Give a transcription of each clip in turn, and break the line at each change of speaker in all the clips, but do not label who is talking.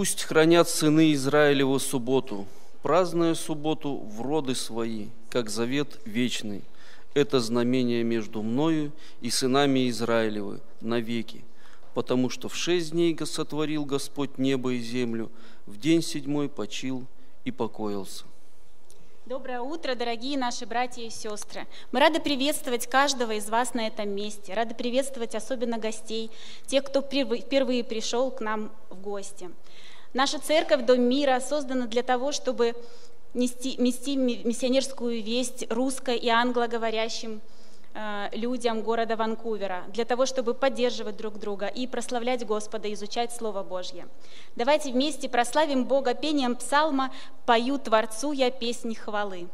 Пусть хранят сыны Израилеву субботу, празднуя субботу в роды свои, как завет вечный. Это знамение между мною и сынами Израилевы навеки, потому что в 6 дней сотворил Господь небо и землю, в день 7 почил и покоился».
Доброе утро, дорогие наши братья и сестры. Мы рады приветствовать каждого из вас на этом месте, рады приветствовать особенно гостей, тех, кто впервые пришел к нам в гости. Наша церковь «Дом мира» создана для того, чтобы нести миссионерскую весть русско- и англоговорящим людям города Ванкувера, для того, чтобы поддерживать друг друга и прославлять Господа, изучать Слово Божье. Давайте вместе прославим Бога пением псалма «Пою Творцу я песнь хвалы».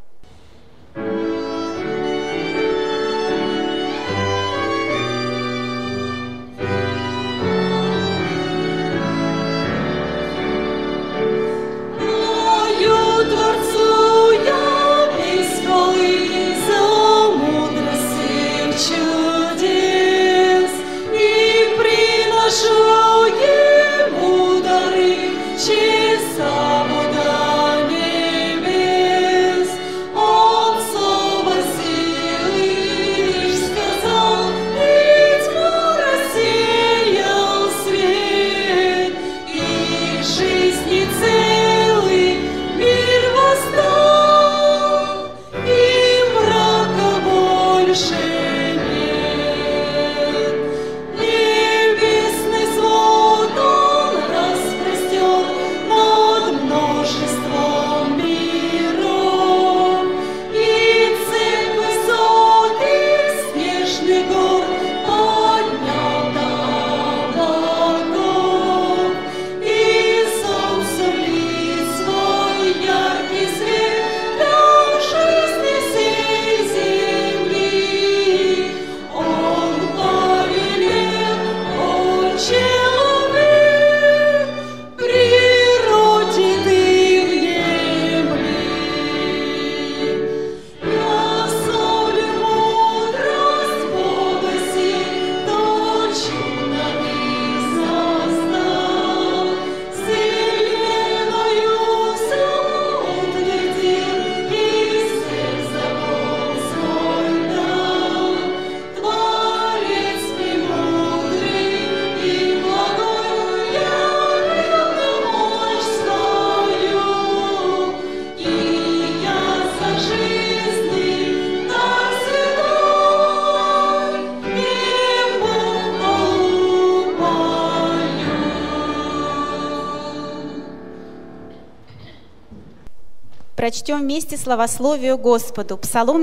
Прочтем вместе славословию Господу, Псалом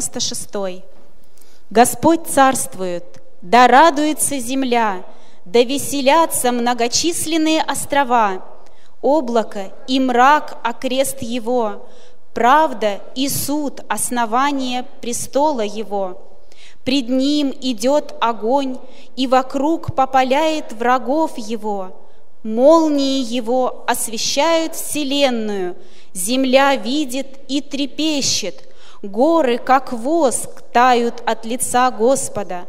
96. «Господь царствует, да радуется земля, да веселятся многочисленные острова, облако и мрак окрест его, правда и суд основание престола его. Пред ним идет огонь, и вокруг попаляет врагов его. Молнии его освещают вселенную, земля видит и трепещет, горы, как воск, тают от лица Господа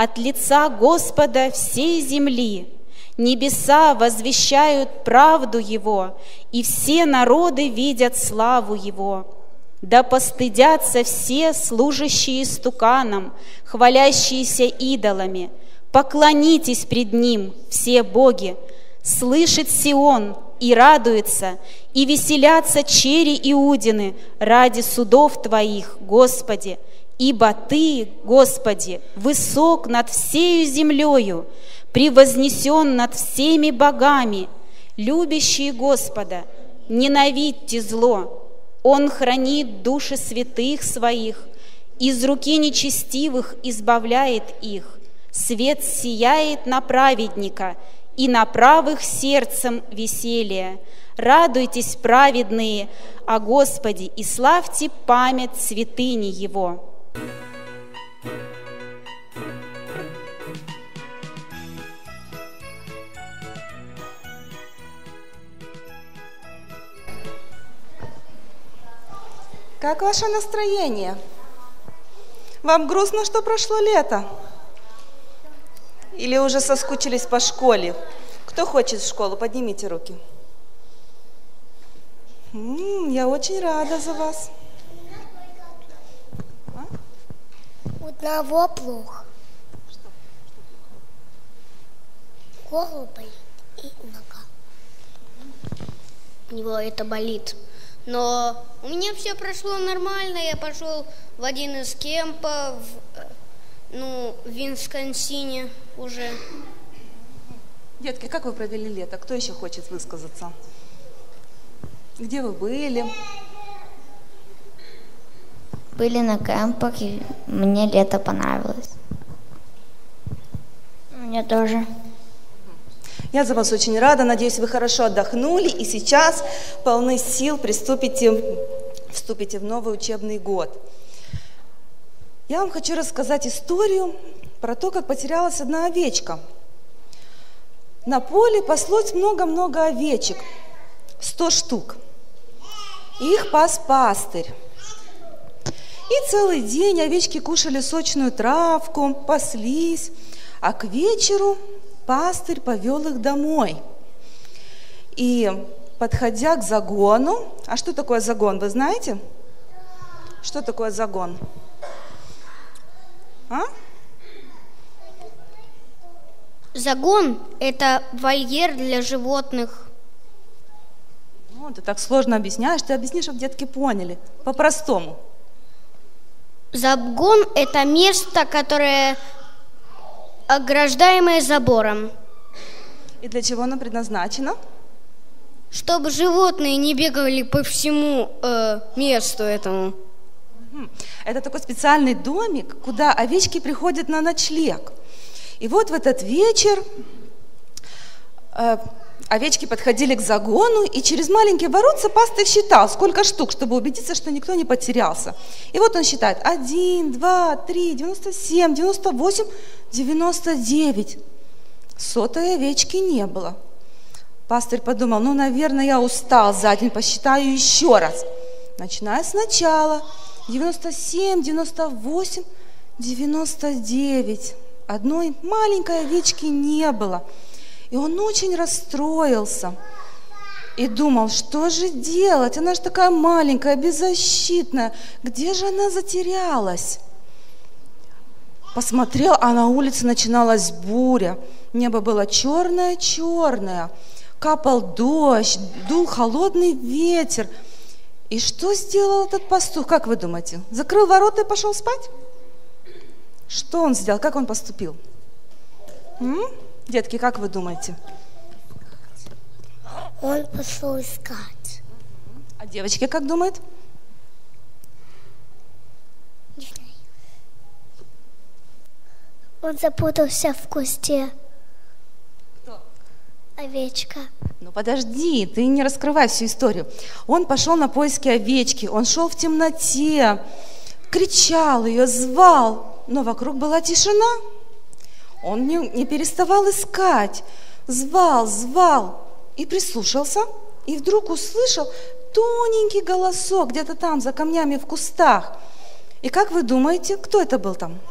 всей земли. Небеса возвещают правду Его, и все народы видят славу Его. Да постыдятся все служащие истуканам, хвалящиеся идолами. Поклонитесь пред Ним, все боги. Слышит Сион и радуется, и веселятся чери Иудины ради судов Твоих, Господи. Ибо Ты, Господи, высок над всею землею, превознесен над всеми богами. Любящие Господа, ненавидьте зло. Он хранит души святых Своих, из руки нечестивых избавляет их. Свет сияет на праведника, и на правых сердцем веселье. Радуйтесь, праведные, о Господе, и славьте память святыни Его».
Как ваше настроение? Вам грустно, что прошло лето? Или уже соскучились по школе? Кто хочет в школу? Поднимите руки. Я очень рада за вас.
У одного плохо. Голову болит и нога. У него это болит. Но у меня все прошло нормально. Я пошел в один из кемпов, в Висконсине уже.
Детки, как вы провели лето? Кто еще хочет высказаться? Где вы были?
Были на кемпах, и мне лето понравилось. Мне тоже.
Я за вас очень рада. Надеюсь, вы хорошо отдохнули и сейчас полны сил вступите в новый учебный год. Я вам хочу рассказать историю про то, как потерялась одна овечка. На поле паслось много-много овечек, 100 штук. И их пас пастырь. И целый день овечки кушали сочную травку, паслись, а к вечеру пастырь повел их домой. И, подходя к загону, а что такое загон, вы знаете? Что такое загон? А?
Загон – это вольер для животных.
Ну, ты так сложно объясняешь, ты объяснишь, чтобы детки поняли, по-простому.
Загон – это место, которое ограждаемое забором.
И для чего оно предназначено?
Чтобы животные не бегали по всему месту этому.
Это такой специальный домик, куда овечки приходят на ночлег. И вот в этот вечер овечки подходили к загону, и через маленькие воротца пастырь считал, сколько штук, чтобы убедиться, что никто не потерялся. И вот он считает: 1, 2, 3, 97, 98, 99. 100-й овечки не было. Пастырь подумал: ну, наверное, я устал за день, посчитаю еще раз. Начиная сначала. 97, 98, 99. Одной маленькой овечки не было. И он очень расстроился и думал, что же делать? Она же такая маленькая, беззащитная. Где же она затерялась? Посмотрел, а на улице начиналась буря. Небо было черное-черное. Капал дождь, дул холодный ветер. И что сделал этот пастух, как вы думаете? Закрыл ворота и пошел спать? Что он сделал? Как он поступил? Детки, как вы думаете?
Он пошел искать.
А девочки как думают?
Он запутался в кусте.
Кто?
Овечка.
Ну подожди, ты не раскрывай всю историю. Он пошел на поиски овечки, он шел в темноте, кричал ее, звал, но вокруг была тишина. Он не переставал искать, звал и прислушался, и вдруг услышал тоненький голосок где-то там, за камнями в кустах. И как вы думаете, кто это был там?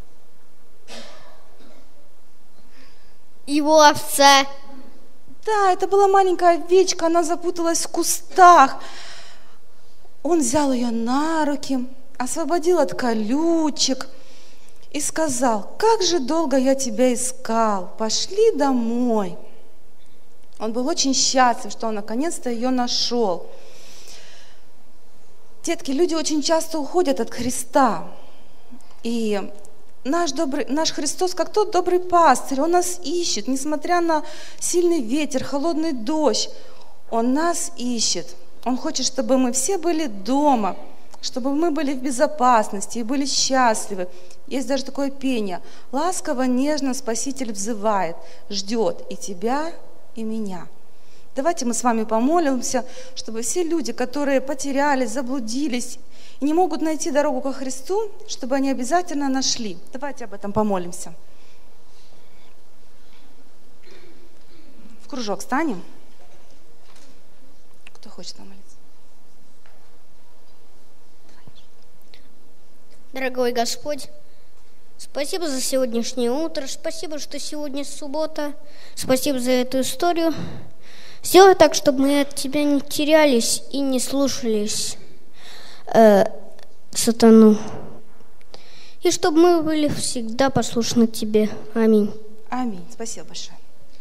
Его овца.
Да, это была маленькая овечка, она запуталась в кустах. Он взял ее на руки, освободил от колючек и сказал: как же долго я тебя искал, пошли домой. Он был очень счастлив, что он наконец-то ее нашел. Детки, люди очень часто уходят от Христа. И наш Христос, как тот добрый пастырь, Он нас ищет, несмотря на сильный ветер, холодный дождь. Он нас ищет. Он хочет, чтобы мы все были дома, чтобы мы были в безопасности и были счастливы. Есть даже такое пение: ласково, нежно Спаситель взывает, ждет и тебя, и меня. Давайте мы с вами помолимся, чтобы все люди, которые потерялись, заблудились и не могут найти дорогу ко Христу, чтобы они обязательно нашли. Давайте об этом помолимся. В кружок станем. Кто хочет помолиться?
Дорогой Господь, спасибо за сегодняшнее утро, спасибо, что сегодня суббота, спасибо за эту историю. Сделай так, чтобы мы от Тебя не терялись и не слушались сатану. И чтобы мы были всегда послушны Тебе. Аминь.
Аминь. Спасибо большое.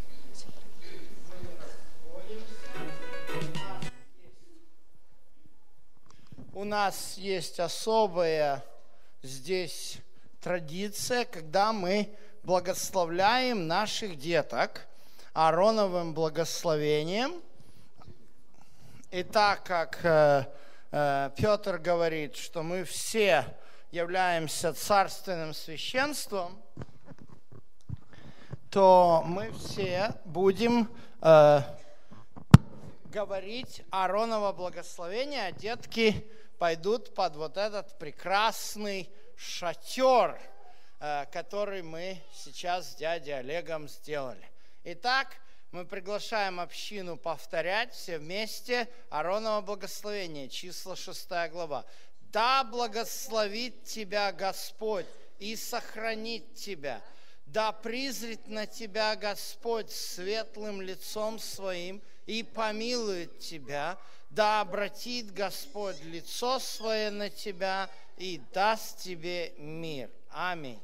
У нас есть особая здесь традиция, когда мы благословляем наших деток Аароновым благословением. И так как Петр говорит, что мы все являемся царственным священством, то мы все будем говорить Аароново благословение, а детки пойдут под вот этот прекрасный шатер, который мы сейчас с дядей Олегом сделали. Итак, мы приглашаем общину повторять все вместе Аароново благословение, числа 6 глава. «Да благословит тебя Господь и сохранит тебя, да призрит на тебя Господь светлым лицом своим и помилует тебя, да обратит Господь лицо свое на тебя и даст тебе мир». Аминь.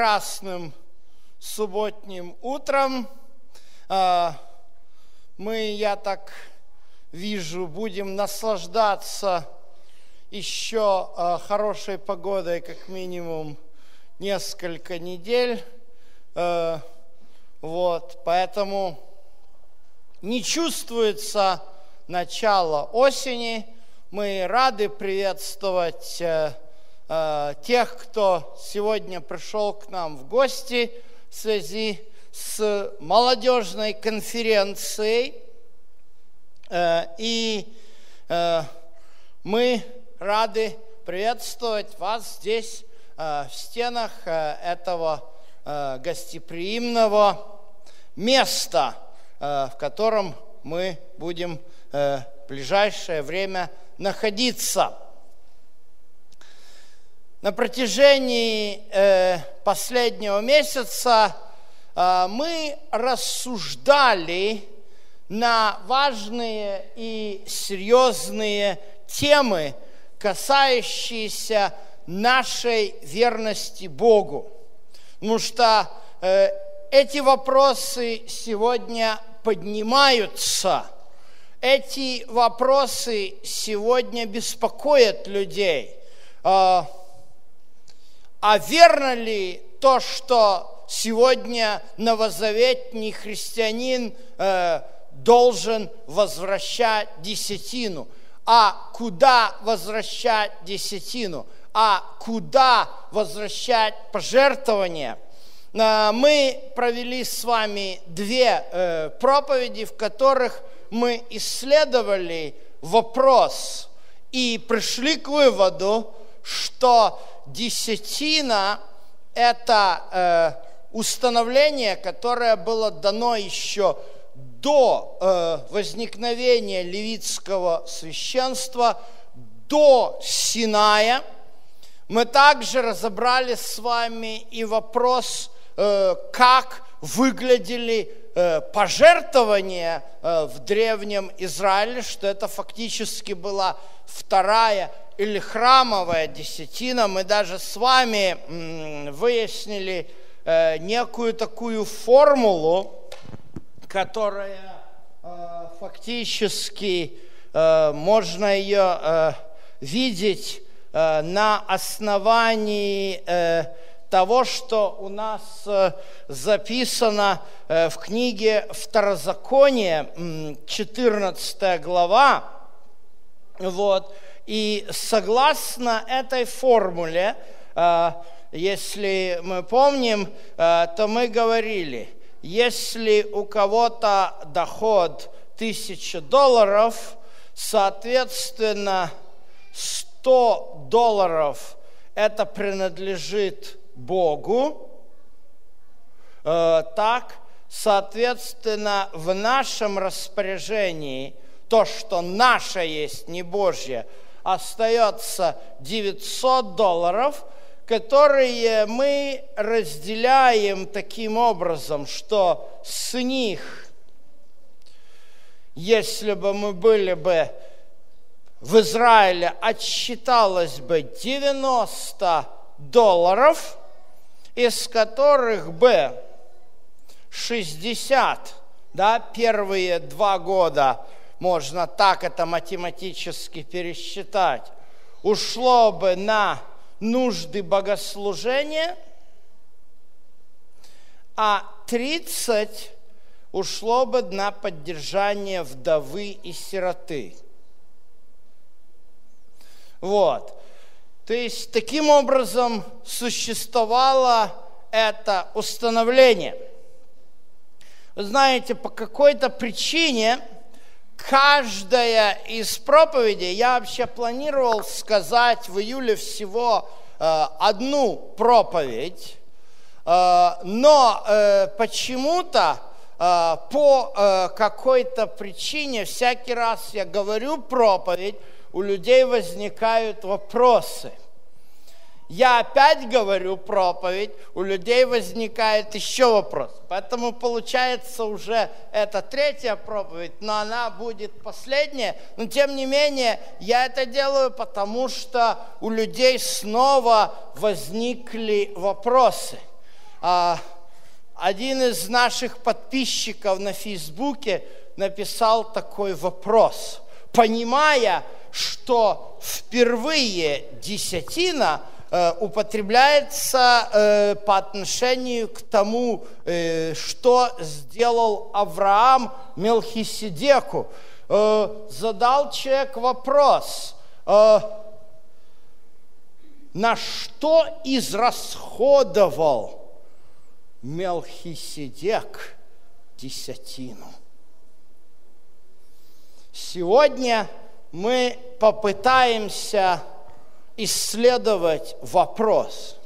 прекрасным субботним утром. Мы, я так вижу, будем наслаждаться еще хорошей погодой, как минимум несколько недель. Поэтому не чувствуется начало осени. Мы рады приветствовать тех, кто сегодня пришел к нам в гости в связи с молодежной конференцией. И мы рады приветствовать вас здесь, в стенах этого гостеприимного места, в котором мы будем в ближайшее время находиться. На протяжении последнего месяца мы рассуждали на важные и серьезные темы, касающиеся нашей верности Богу. Потому что эти вопросы сегодня поднимаются. Эти вопросы сегодня беспокоят людей. А верно ли то, что сегодня новозаветний христианин должен возвращать десятину? А куда возвращать десятину? А куда возвращать пожертвования? Мы провели с вами две проповеди, в которых мы исследовали вопрос и пришли к выводу, что десятина – это установление, которое было дано еще до возникновения левитского священства, до Синая. Мы также разобрали с вами и вопрос, как выглядели пожертвования в Древнем Израиле, что это фактически была вторая или храмовая десятина. Мы даже с вами выяснили некую такую формулу, которая фактически можно ее видеть на основании того, что у нас записано в книге Второзакония, 14 глава. И согласно этой формуле, если мы помним, то мы говорили, если у кого-то доход $1000, соответственно, $100 это принадлежит Богу, так, соответственно, в нашем распоряжении то, что наше есть, не Божье, остается $900, которые мы разделяем таким образом, что с них, если бы мы были бы в Израиле, отсчиталось бы $90, из которых бы 60, первые 2 года, можно так это математически пересчитать, ушло бы на нужды богослужения, а 30 ушло бы на поддержание вдовы и сироты. То есть, таким образом существовало это установление. Вы знаете, по какой-то причине каждая из проповедей, я вообще планировал сказать в июле всего одну проповедь, но почему-то по какой-то причине всякий раз я говорю проповедь, у людей возникают вопросы. Я опять говорю проповедь, у людей возникает еще вопрос. Поэтому получается уже это 3-я проповедь, но она будет последняя. Но тем не менее, я это делаю, потому что у людей снова возникли вопросы. один из наших подписчиков на Фейсбуке написал такой вопрос, понимая, что впервые десятина употребляется по отношению к тому, что сделал Авраам Мелхиседеку. Задал человек вопрос, на что израсходовал Мелхиседек десятину. Сегодня мы попытаемся исследовать вопрос.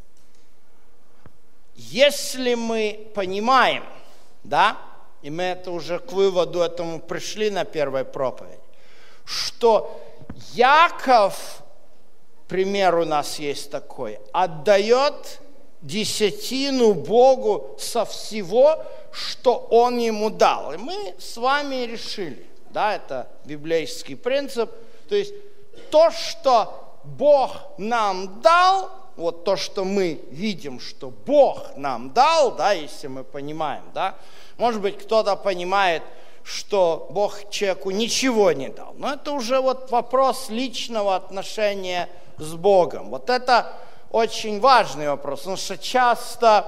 Если мы понимаем, да, и мы это уже к выводу этому пришли на первой проповеди, что Яков, пример у нас есть такой, отдает десятину Богу со всего, что Он ему дал. И мы с вами решили, да, это библейский принцип, то есть то, что Бог нам дал, вот то, что мы видим, что Бог нам дал, да, если мы понимаем, да, может быть, кто-то понимает, что Бог человеку ничего не дал, но это уже вот вопрос личного отношения с Богом. Вот это очень важный вопрос, потому что часто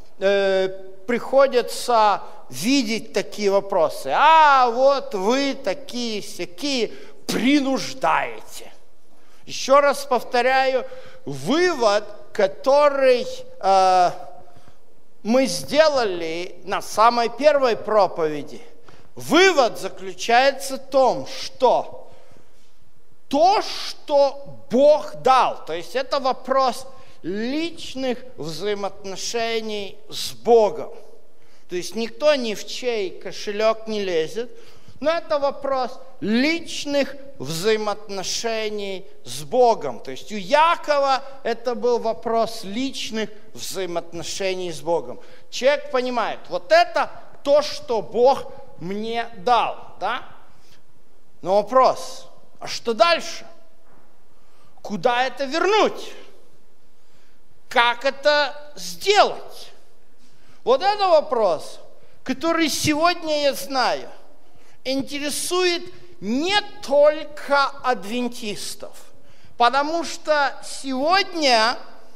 приходится видеть такие вопросы. Вот вы такие-сякие принуждаете. Еще раз повторяю, вывод, который мы сделали на самой первой проповеди, вывод заключается в том, что то, что Бог дал, то есть это вопрос личных взаимоотношений с Богом. То есть никто ни в чей кошелек не лезет, но это вопрос личных взаимоотношений с Богом. То есть у Якова это был вопрос личных взаимоотношений с Богом. Человек понимает, вот это то, что Бог мне дал, да? Но вопрос, а что дальше? Куда это вернуть? Как это сделать? Вот это вопрос, который сегодня, я знаю, интересует не только адвентистов, потому что сегодня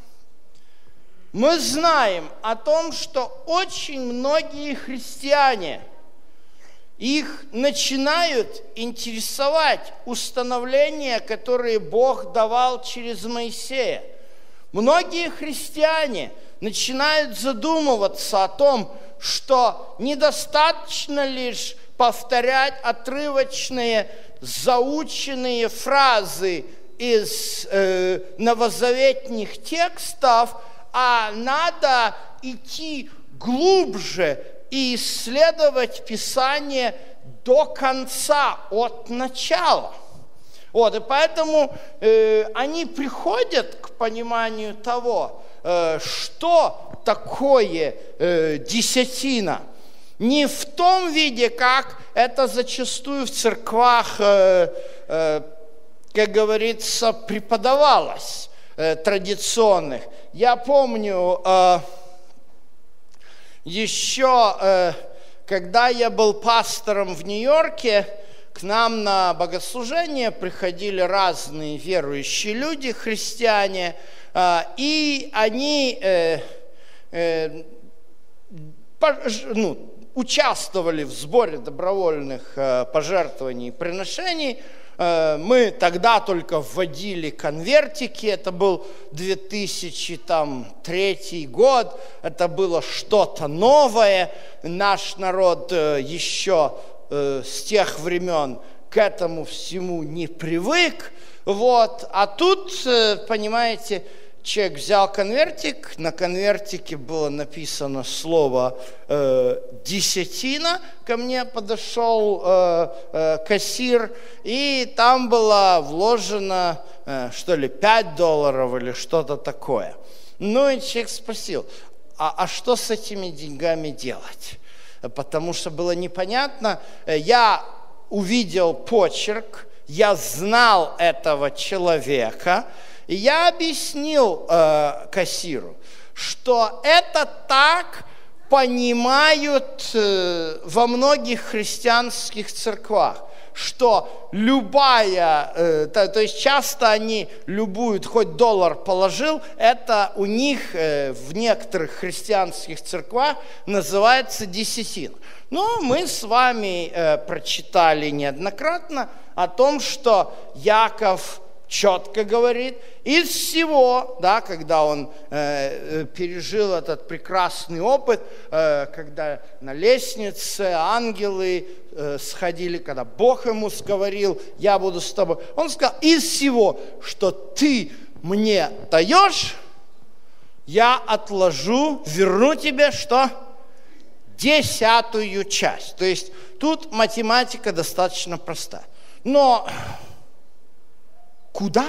мы знаем о том, что очень многие христиане, их начинают интересовать установления, которые Бог давал через Моисея. Многие христиане начинают задумываться о том, что недостаточно лишь повторять отрывочные, заученные фразы из новозаветных текстов, а надо идти глубже и исследовать Писание до конца, от начала. Вот, и поэтому они приходят к пониманию того, что такое десятина. Не в том виде, как это зачастую в церквах, как говорится, преподавалось традиционных. Я помню, еще когда я был пастором в Нью-Йорке, к нам на богослужение приходили разные верующие люди, христиане, и они участвовали в сборе добровольных пожертвований и приношений. Мы тогда только вводили конвертики, это был 2003 год, это было что-то новое. Наш народ еще с тех времен к этому всему не привык. Вот. А тут, понимаете, человек взял конвертик, на конвертике было написано слово «десятина», ко мне подошел кассир, и там было вложено, $5 или что-то такое. Ну и человек спросил, а что с этими деньгами делать? Потому что было непонятно. Я увидел почерк, я знал этого человека, и я объяснил кассиру, что это так понимают во многих христианских церквах, что любая, то есть часто они любуют, хоть $1 положил, это у них в некоторых христианских церквах называется десятина. Но мы с вами прочитали неоднократно о том, что Яков четко говорит, из всего, да, когда он пережил этот прекрасный опыт, когда на лестнице ангелы сходили, когда Бог ему говорил, я буду с тобой, он сказал, из всего, что ты мне даешь, я отложу, верну тебе что? 10-ую часть. То есть тут математика достаточно простая. Но куда?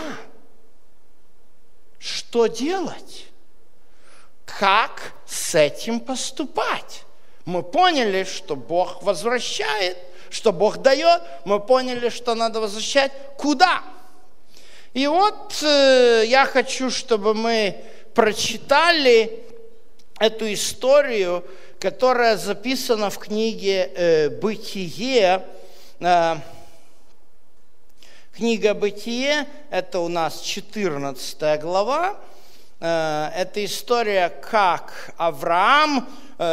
Что делать? Как с этим поступать? Мы поняли, что Бог возвращает, что Бог дает. Мы поняли, что надо возвращать. Куда? И вот я хочу, чтобы мы прочитали эту историю, которая записана в книге «Бытие». Книга «Бытие» – это у нас 14 глава. Это история, как Авраам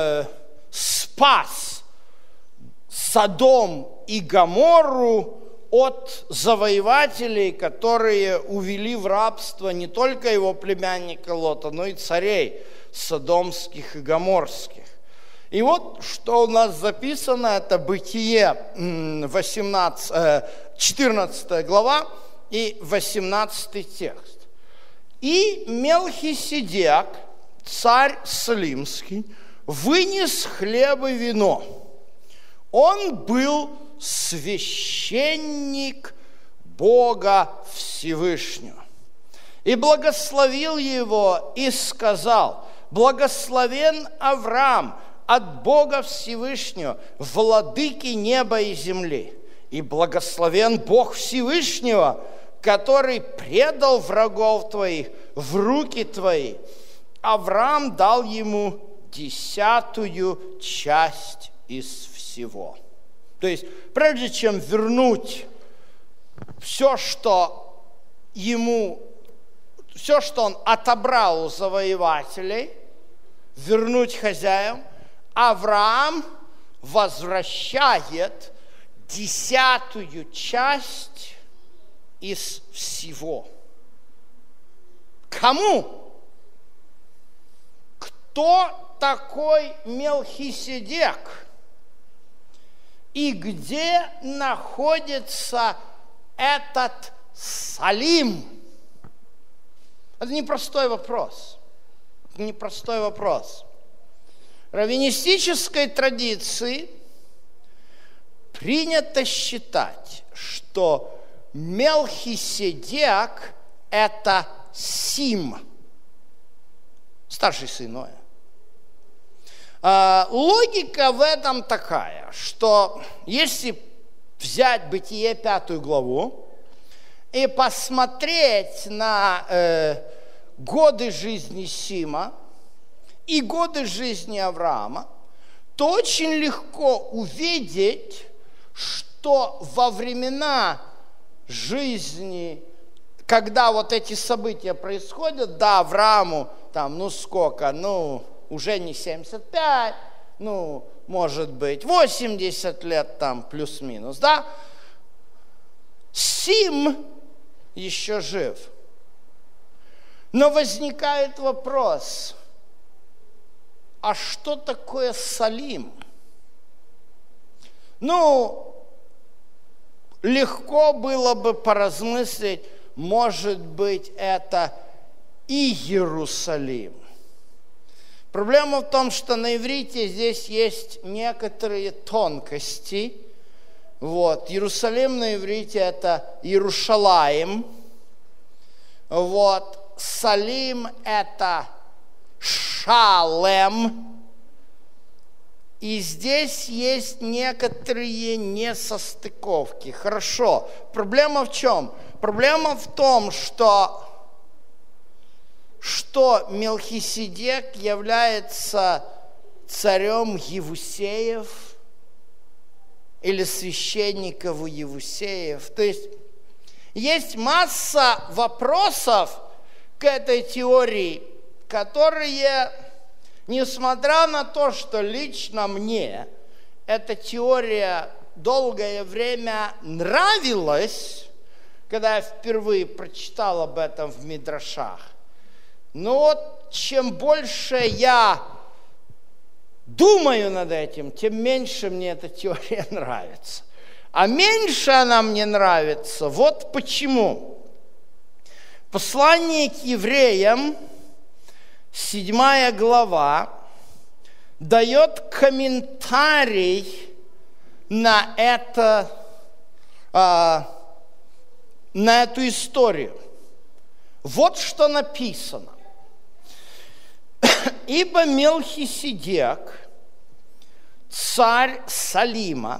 спас Содом и Гоморру от завоевателей, которые увели в рабство не только его племянника Лота, но и царей содомских и гоморских. И вот, что у нас записано, это Бытие 14 глава и 18 текст. «И Мелхиседек, царь Салимский, вынес хлеб и вино. Он был священник Бога Всевышнего. И благословил его и сказал, благословен Авраам от Бога Всевышнего, владыки неба и земли. И благословен Бог Всевышнего, который предал врагов твоих в руки твои. Авраам дал ему 10-ю часть из всего». То есть, прежде чем вернуть все, что он отобрал у завоевателей, вернуть хозяевам, Авраам возвращает 10-ю часть из всего. Кому? Кто такой Мелхиседек? И где находится этот Салим? Это непростой вопрос. Это непростой вопрос. В раввинистической традиции принято считать, что Мелхиседек – это Сим, старший сын Ноя. Логика в этом такая, что если взять Бытие 5 главу и посмотреть на годы жизни Сима и годы жизни Авраама, то очень легко увидеть, что во времена жизни, когда вот эти события происходят, да, Аврааму там, уже не 75, может быть, 80 лет там плюс-минус, да? Сим еще жив. Но возникает вопрос, а что такое Салим? Легко было бы поразмыслить, может быть, это и Иерусалим. Проблема в том, что на иврите здесь есть некоторые тонкости. Иерусалим на иврите это Иерушалаим. Салим это Шалем. И здесь есть некоторые несостыковки. Хорошо. Проблема в чем? Проблема в том, что что Мелхиседек является царем Евусеев или священников у Евусеев. То есть масса вопросов к этой теории, которые, несмотря на то, что лично мне эта теория долгое время нравилась, когда я впервые прочитал об этом в Мидрашах, но вот чем больше я думаю над этим, тем меньше мне эта теория нравится. А меньше она мне нравится вот почему. Послание к евреям, 7 глава, дает комментарий на эту историю. Вот что написано. «Ибо Мелхиседек, царь Салима,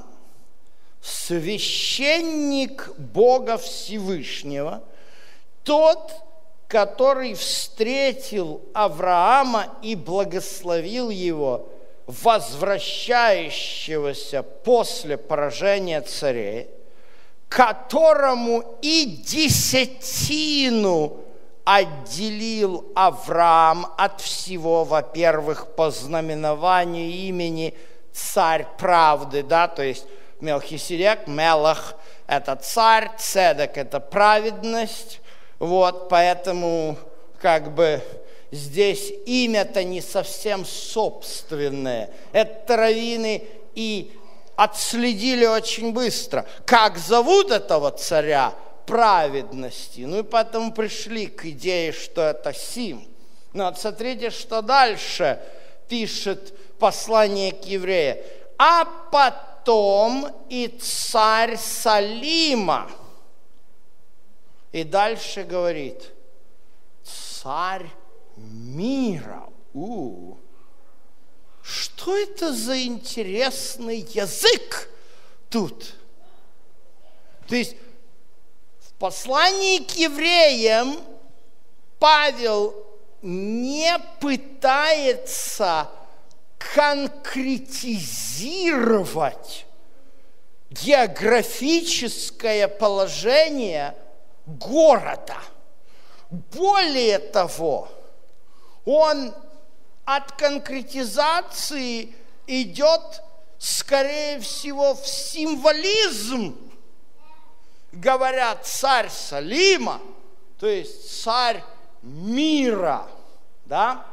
священник Бога Всевышнего, тот, который встретил Авраама и благословил его, возвращающегося после поражения царей, которому и десятину отделил Авраам от всего, во-первых, по знаменованию имени царь правды, да, то есть Мелхиседек, Мелах – это царь, Цедек – это праведность, вот, поэтому как бы здесь имя-то не совсем собственное. Это раввины и отследили очень быстро, как зовут этого царя праведности. Ну и поэтому пришли к идее, что это Сим. Но вот смотрите, что дальше пишет послание к евреям. А потом и царь Салима. И дальше говорит, царь мира. Что это за интересный язык тут? То есть в послании к евреям Павел не пытается конкретизировать географическое положение города. Более того, он от конкретизации идет, скорее всего, в символизм. Говорят, царь Салима, то есть царь мира. Да?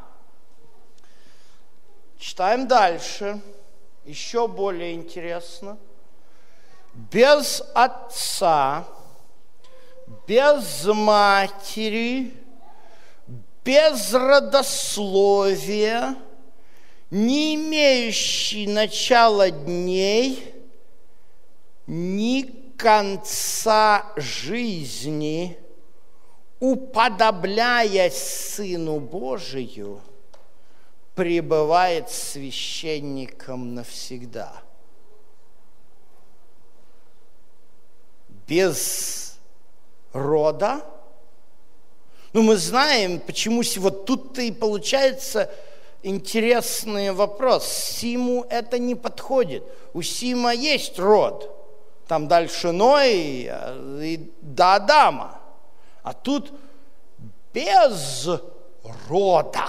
Читаем дальше. Еще более интересно. Без отца, без матери, без родословия, не имеющий начала дней, ни конца жизни, уподобляясь Сыну Божию, пребывает священником навсегда. Без рода. Ну, мы знаем, почему вот тут-то и получается интересный вопрос. Симу это не подходит. У Сима есть род. Там дальше Ной и до Адама. А тут без рода.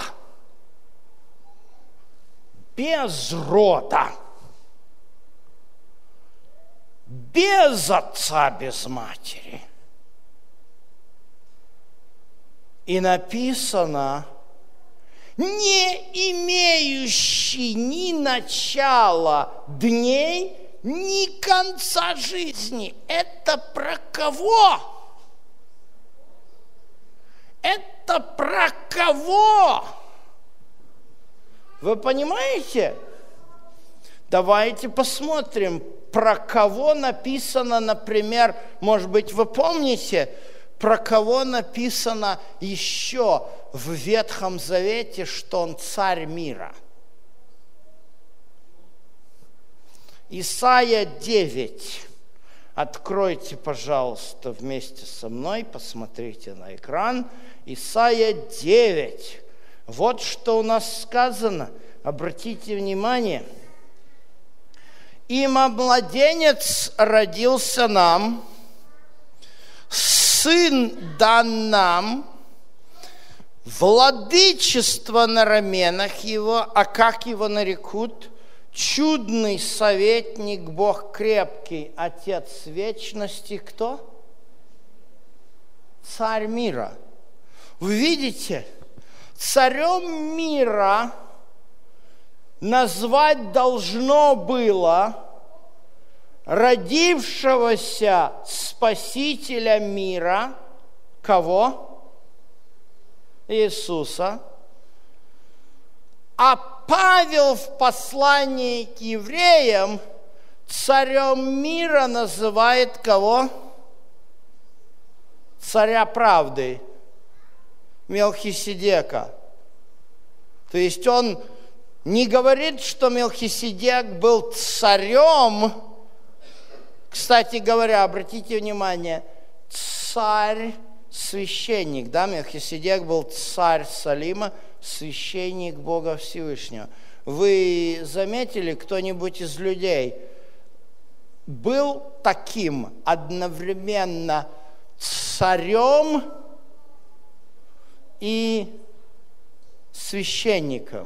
Без рода. Без отца, без матери. И написано, не имеющий ни начала дней, ни конца жизни. Это про кого? Это про кого? Вы понимаете? Давайте посмотрим, про кого написано, например, может быть, вы помните, про кого написано еще в Ветхом Завете, что он царь мира. Исайя 9, Откройте, пожалуйста, вместе со мной, посмотрите на экран. Исайя 9. Вот что у нас сказано. Обратите внимание. «Ибо младенец родился нам, сын дан нам, владычество на раменах его, а как его нарекут? Чудный советник, Бог крепкий, Отец вечности». Кто? Царь мира. Вы видите, царем мира назвать должно было родившегося Спасителя мира. Кого? Иисуса. А Павел в послании к евреям царем мира называет кого? Царя правды, Мелхиседека. То есть он не говорит, что Мелхиседек был царем. Кстати говоря, обратите внимание, царь-священник, да, Мелхиседек был царь Салима, священник Бога Всевышнего. Вы заметили, кто-нибудь из людей был таким одновременно царем и священником?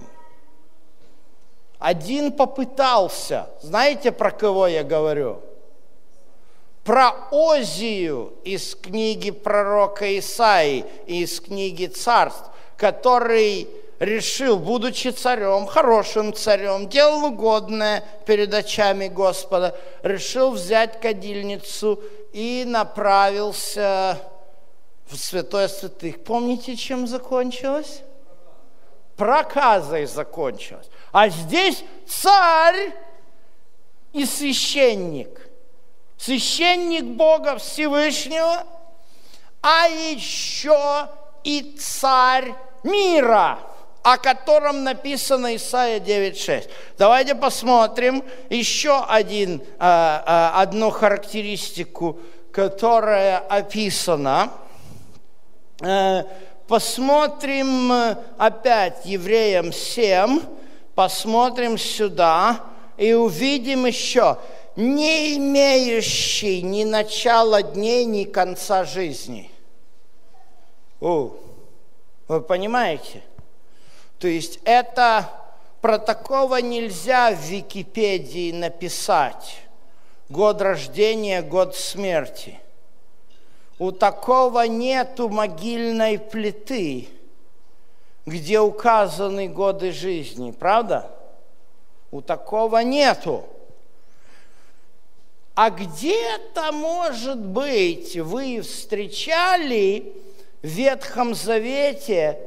Один попытался. Знаете, про кого я говорю? Про Озию из книги пророка Исаии, из книги Царств, который решил, будучи царем, хорошим царем, делал угодное перед очами Господа, решил взять кадильницу и направился в святое святых. Помните, чем закончилось? Проказой закончилось. А здесь царь и священник. Священник Бога Всевышнего, а еще и царь мира, о котором написано Исайя 9:6. Давайте посмотрим еще одну характеристику, которая описана. Посмотрим опять Евреям 7, посмотрим сюда и увидим еще: не имеющий ни начала дней, ни конца жизни. Вы понимаете? То есть это про такого нельзя в Википедии написать. Год рождения, год смерти. У такого нету могильной плиты, где указаны годы жизни, правда? У такого нету. А где-то, может быть, вы встречали в Ветхом Завете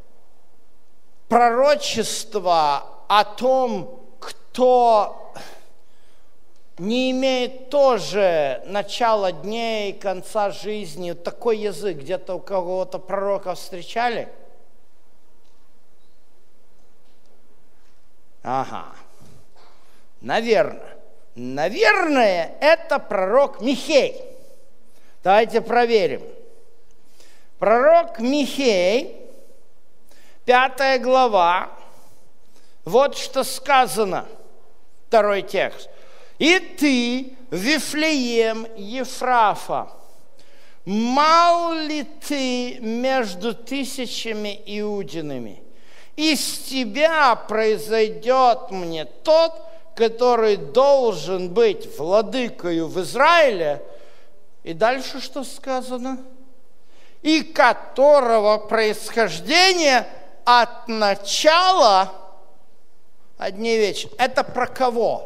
пророчество о том, кто не имеет тоже начала дней, конца жизни. Такой язык где-то у кого-то пророка встречали? Ага. Наверное, это пророк Михей. Давайте проверим. Пророк Михей, 5 глава, вот что сказано, 2 текст. «И ты, Вифлеем Ефрафа, мал ли ты между тысячами иудинами? Из тебя произойдет мне тот, который должен быть владыкою в Израиле». И дальше что сказано? «И которого происхождение от начала от дней вечных». Это про кого?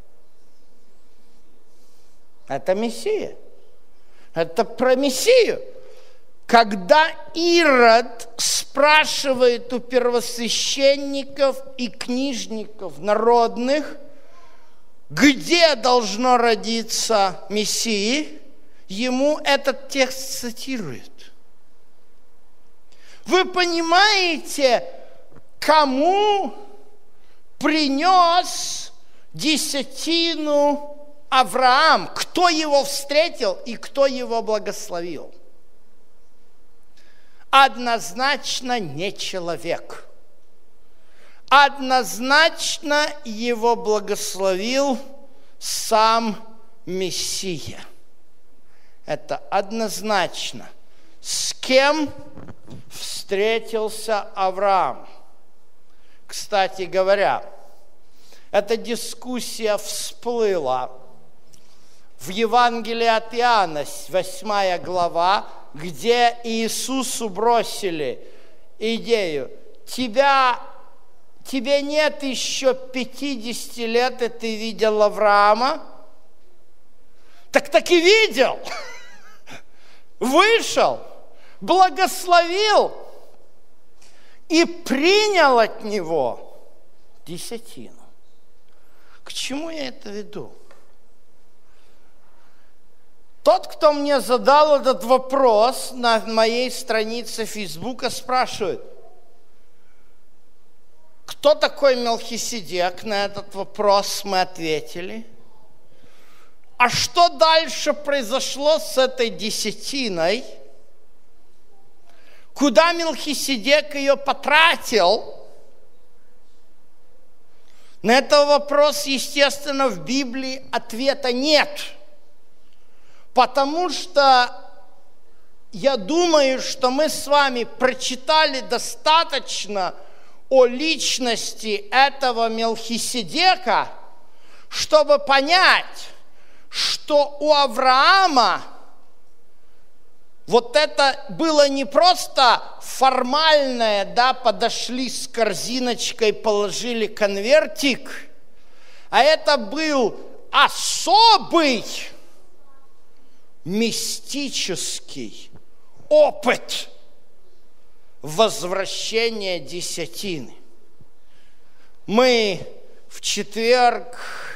Это Мессия. Это про Мессию. Когда Ирод спрашивает у первосвященников и книжников народных, где должно родиться Мессии, ему этот текст цитирует. Вы понимаете, кому принес десятину Авраам, кто его встретил и кто его благословил? Однозначно не человек. Однозначно его благословил сам Мессия. Это однозначно. С кем встретился Авраам? Кстати говоря, эта дискуссия всплыла в Евангелии от Иоанна, 8 глава, где Иисусу бросили идею: тебе нет еще 50 лет, и ты видел Авраама? Так и видел. Вышел, благословил и принял от него десятину. К чему я это веду? Тот, кто мне задал этот вопрос на моей странице Фейсбука, спрашивает: кто такой Мелхиседек? На этот вопрос мы ответили. А что дальше произошло с этой десятиной? Куда Мелхиседек ее потратил? На этот вопрос, естественно, в Библии ответа нет. Потому что я думаю, что мы с вами прочитали достаточно о личности этого Мелхиседека, чтобы понять, что у Авраама вот это было не просто формальное, подошли с корзиночкой, положили конвертик, а это был особый мистический опыт возвращения десятины. Мы в четверг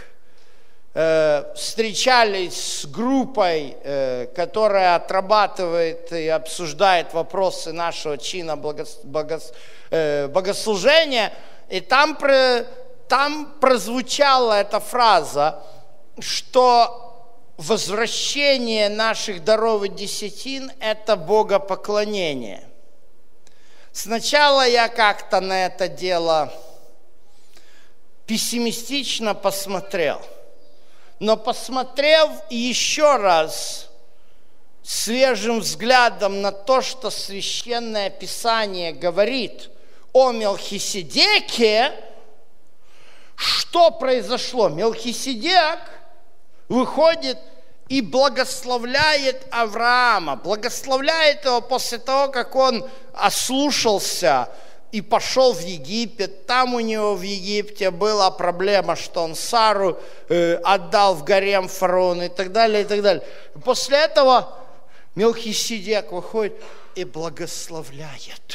встречались с группой, которая отрабатывает и обсуждает вопросы нашего чина богослужения, и там прозвучала эта фраза, что возвращение наших даров и десятин – это богопоклонение. Сначала я как-то на это дело пессимистично посмотрел. Но посмотрев еще раз свежим взглядом на то, что Священное Писание говорит о Мелхиседеке, что произошло? Мелхиседек выходит и благословляет Авраама, благословляет его после того, как он ослушался и пошел в Египет. Там у него в Египте была проблема, что он Сару отдал в гарем фараону и так далее, и так далее. После этого Мелхиседек выходит и благословляет.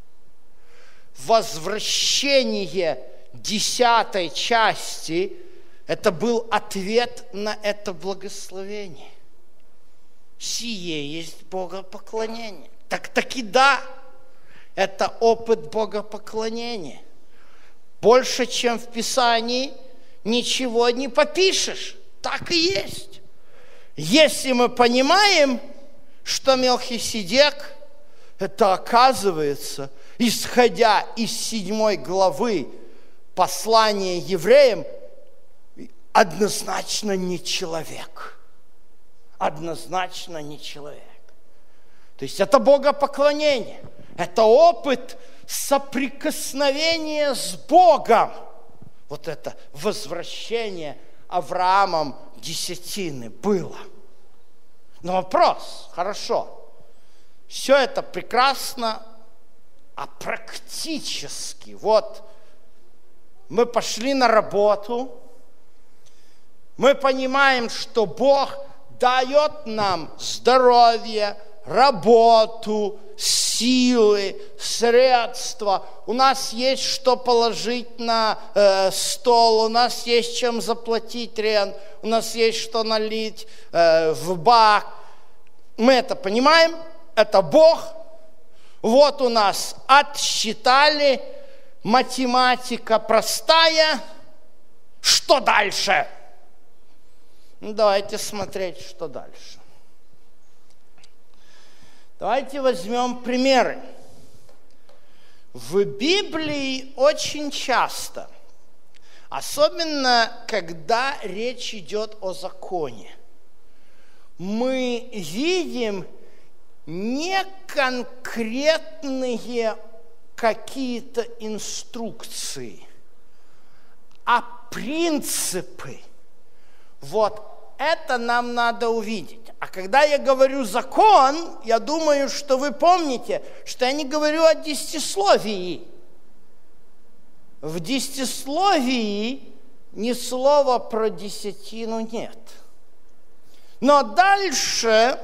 Возвращение 10 части – это был ответ на это благословение. Сие есть богопоклонение. Таки да, это опыт богопоклонения. Больше, чем в Писании, ничего не попишешь. Так и есть. Если мы понимаем, что Мелхиседек, это оказывается, исходя из 7 главы послания евреям, однозначно не человек. Однозначно не человек. То есть это богопоклонение. Это опыт соприкосновения с Богом. Вот это возвращение Авраамом десятины было. Но вопрос, хорошо, все это прекрасно, а практически, вот мы пошли на работу, мы понимаем, что Бог дает нам здоровье, работу, силы, средства. У нас есть что положить на стол, у нас есть чем заплатить рент, у нас есть что налить в бак. Мы это понимаем, это Бог. Вот у нас отсчитали, математика простая. Что дальше? Ну, давайте смотреть, что дальше. Давайте возьмем примеры. В Библии очень часто, особенно когда речь идет о законе, мы видим не конкретные какие-то инструкции, а принципы. Вот это нам надо увидеть. А когда я говорю закон, я думаю, что вы помните, что я не говорю о десятисловии. В десятисловии ни слова про десятину нет. Но дальше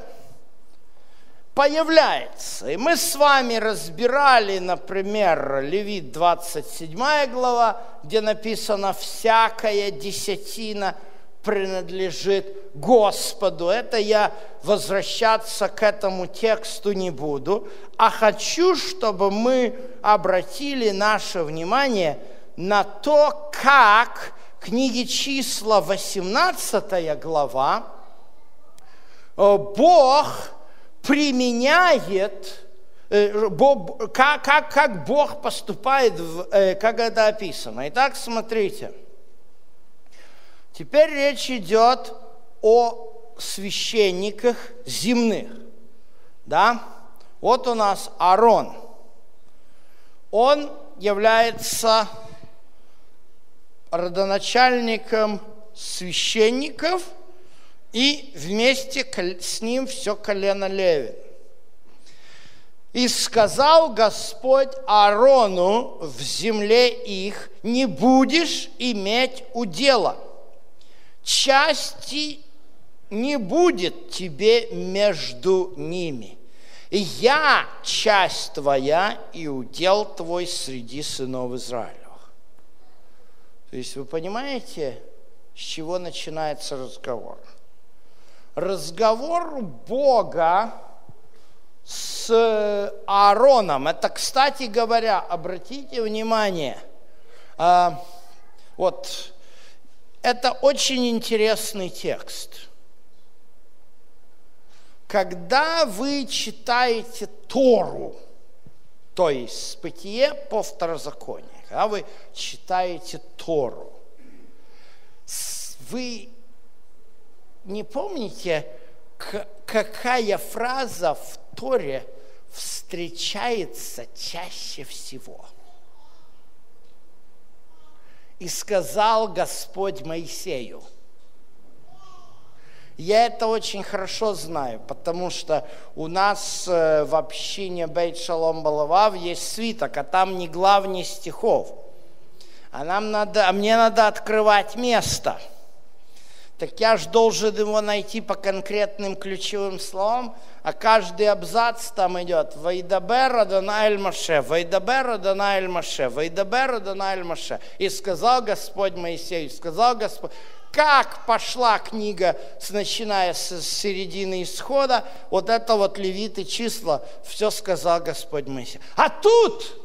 появляется. И мы с вами разбирали, например, Левит 27 глава, где написано «всякая десятина принадлежит Господу». Это я возвращаться к этому тексту не буду, а хочу, чтобы мы обратили наше внимание на то, как в книге Числа 18 глава Бог применяет, как Бог поступает, как это описано. Итак, смотрите. Теперь речь идет о священниках земных. Да? Вот у нас Аарон. Он является родоначальником священников, и вместе с ним все колено Левина. «И сказал Господь Аарону в земле их: не будешь иметь удела, части не будет тебе между ними. И я часть твоя и удел твой среди сынов Израилевых». То есть вы понимаете, с чего начинается разговор? Разговор Бога с Аароном. Это, кстати говоря, обратите внимание, вот это очень интересный текст. Когда вы читаете Тору, то есть Бытие по Второзаконию, когда вы читаете Тору, вы не помните, какая фраза в Торе встречается чаще всего? «И сказал Господь Моисею». Я это очень хорошо знаю, потому что у нас в общине Бейт Шалом Балавав есть свиток, а там ни глав, ни стихов. А мне надо открывать место. Так я же должен его найти по конкретным ключевым словам, а каждый абзац там идет «Вайдабер Адонай эль Моше», «Вайдабер Адонай эль Моше», «Вайдабер Адонай эль Моше». И сказал Господь Моисею, сказал Господь. Как пошла книга, начиная с середины Исхода, вот это вот Левиты, Числа, все сказал Господь Моисею. А тут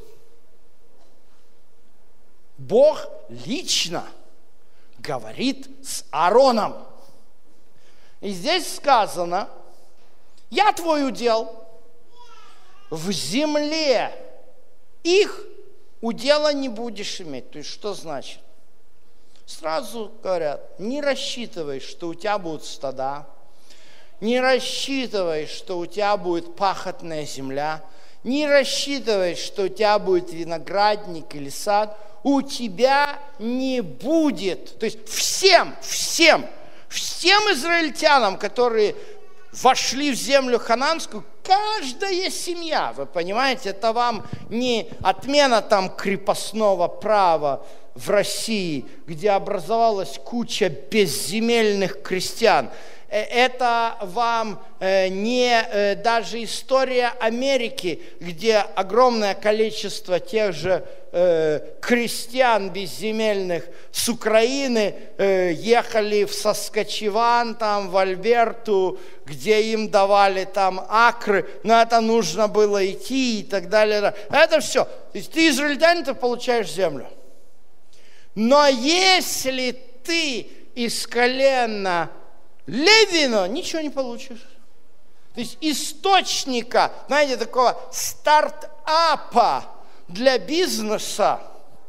Бог лично говорит с Аароном. И здесь сказано: «Я твой удел, в земле их удела не будешь иметь». То есть что значит? Сразу говорят: не рассчитывай, что у тебя будут стада, не рассчитывай, что у тебя будет пахотная земля, не рассчитывай, что у тебя будет виноградник или сад. У тебя не будет. То есть всем израильтянам, которые вошли в землю хананскую, каждая семья, вы понимаете, это вам не отмена там крепостного права в России, где образовалась куча безземельных крестьян. Это вам не даже история Америки, где огромное количество тех же крестьян безземельных с Украины ехали в Саскачеван, там, в Альберту, где им давали там акры, но это нужно было идти и так далее. Это все. То есть ты израильтянин, ты получаешь землю. Но если ты из колена Левину ничего не получишь. То есть источника, знаете, такого стартапа для бизнеса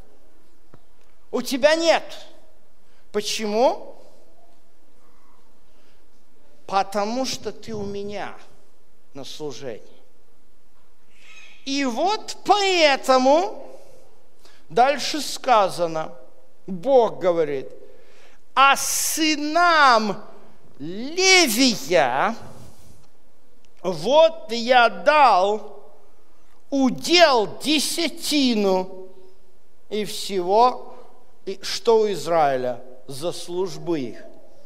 у тебя нет. Почему? Потому что ты у меня на служении. И вот поэтому дальше сказано, Бог говорит, а сынам Левия вот я дал удел десятину и всего, что у Израиля за службу их.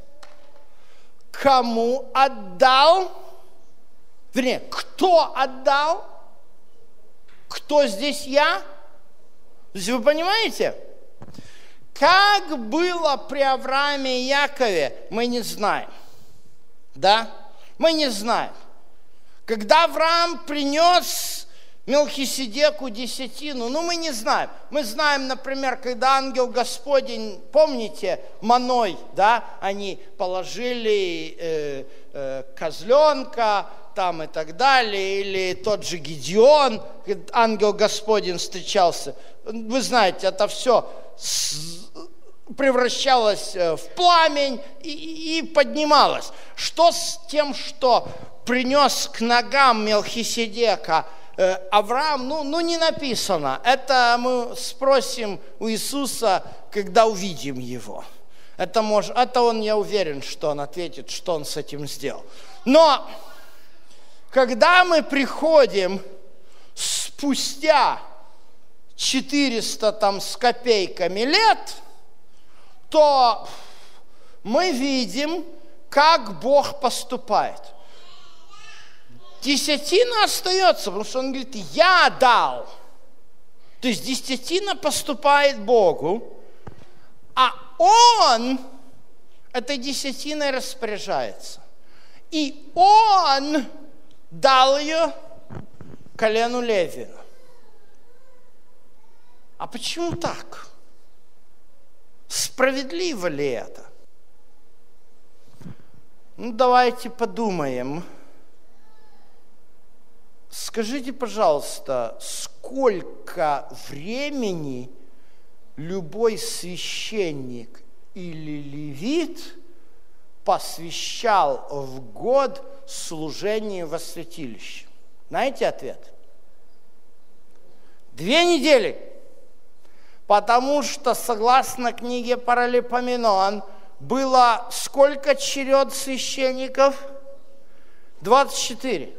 Кому отдал? Вернее, кто отдал? Кто здесь я? То есть вы понимаете? Как было при Аврааме и Якове, мы не знаем. Да? Мы не знаем. Когда Авраам принес Мелхиседеку десятину, мы не знаем. Мы знаем, например, когда ангел Господень, помните, Маной, да, они положили козленка там и так далее, или тот же Гедеон, ангел Господень встречался. Вы знаете, это все превращалось в пламень и поднималось. Что с тем, что принес к ногам Мелхиседека Авраам, не написано. Это мы спросим у Иисуса, когда увидим его. Это он, я уверен, что он ответит, что он с этим сделал. Но когда мы приходим спустя 400 там с копейками лет, то мы видим, как Бог поступает. Десятина остается, потому что он говорит, я дал. То есть десятина поступает Богу, а он этой десятиной распоряжается. И он дал ее колену Левина. А почему так? Справедливо ли это? Давайте подумаем. Скажите, пожалуйста, сколько времени любой священник или левит посвящал в год служению во святилище? Знаете ответ? 2 недели. Потому что, согласно книге Паралипоменон, было сколько черед священников? 24.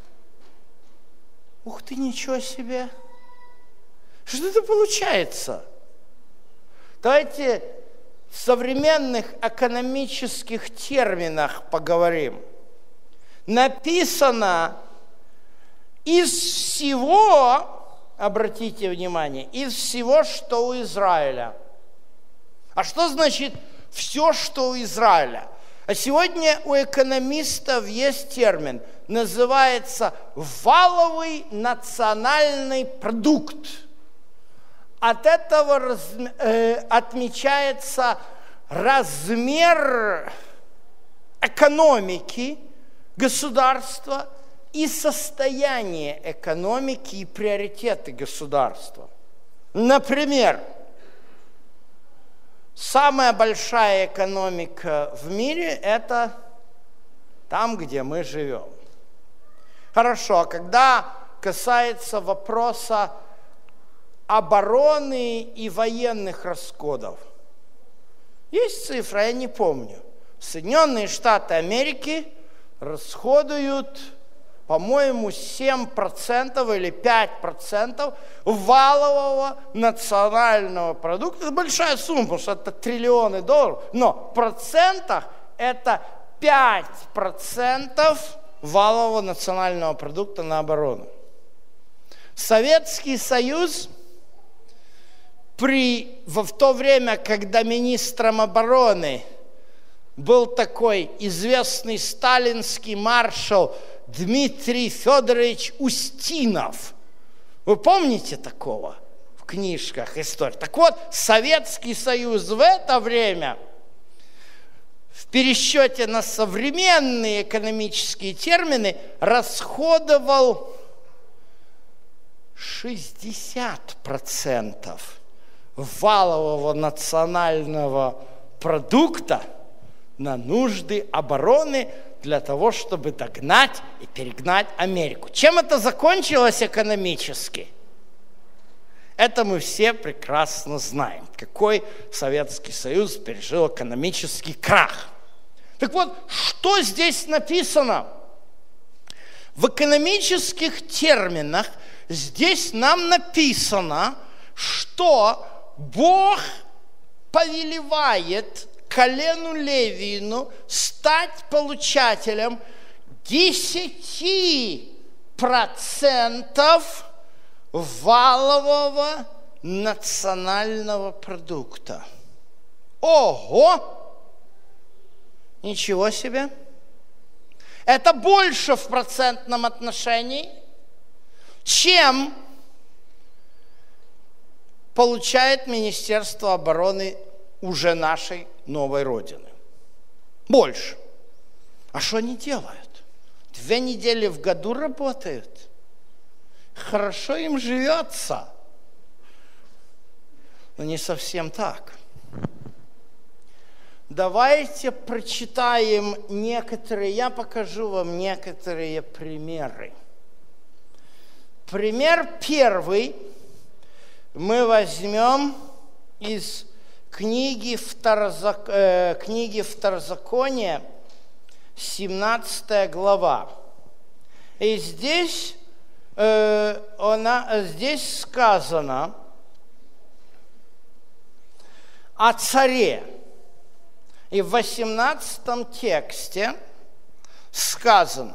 Ух ты, ничего себе! Что это получается? Давайте в современных экономических терминах поговорим. Написано, из всего, обратите внимание, из всего, что у Израиля. А что значит все, что у Израиля? А сегодня у экономистов есть термин, называется валовый национальный продукт. От этого отмечается размер экономики государства и состояние экономики и приоритеты государства. Например, самая большая экономика в мире – это там, где мы живем. Хорошо, когда касается вопроса обороны и военных расходов, есть цифра, я не помню. Соединенные Штаты Америки расходуют, по-моему, 7% или 5% валового национального продукта. Это большая сумма, потому что это триллионы долларов. Но в процентах это 5% валового национального продукта на Советский Союз в то время, когда министром обороны был такой известный сталинский маршал Дмитрий Федорович Устинов. Вы помните такого в книжках истории? Так вот, Советский Союз в это время в пересчете на современные экономические термины расходовал 60% валового национального продукта на нужды обороны для того, чтобы догнать и перегнать Америку. Чем это закончилось экономически? Это мы все прекрасно знаем, какой Советский Союз пережил экономический крах. Так вот, что здесь написано? В экономических терминах здесь нам написано, что Бог повелевает колену Левиину стать получателем 10% валового национального продукта. Ого! Ничего себе! Это больше в процентном отношении, чем получает Министерство обороны уже нашей новой Родины. Больше. А что они делают? 2 недели в году работают. Хорошо им живется. Но не совсем так. Давайте прочитаем некоторые, я покажу вам некоторые примеры. Пример первый мы возьмем из книги Второзакония, 17 глава. И здесь сказано о царе. И в 18 тексте сказано: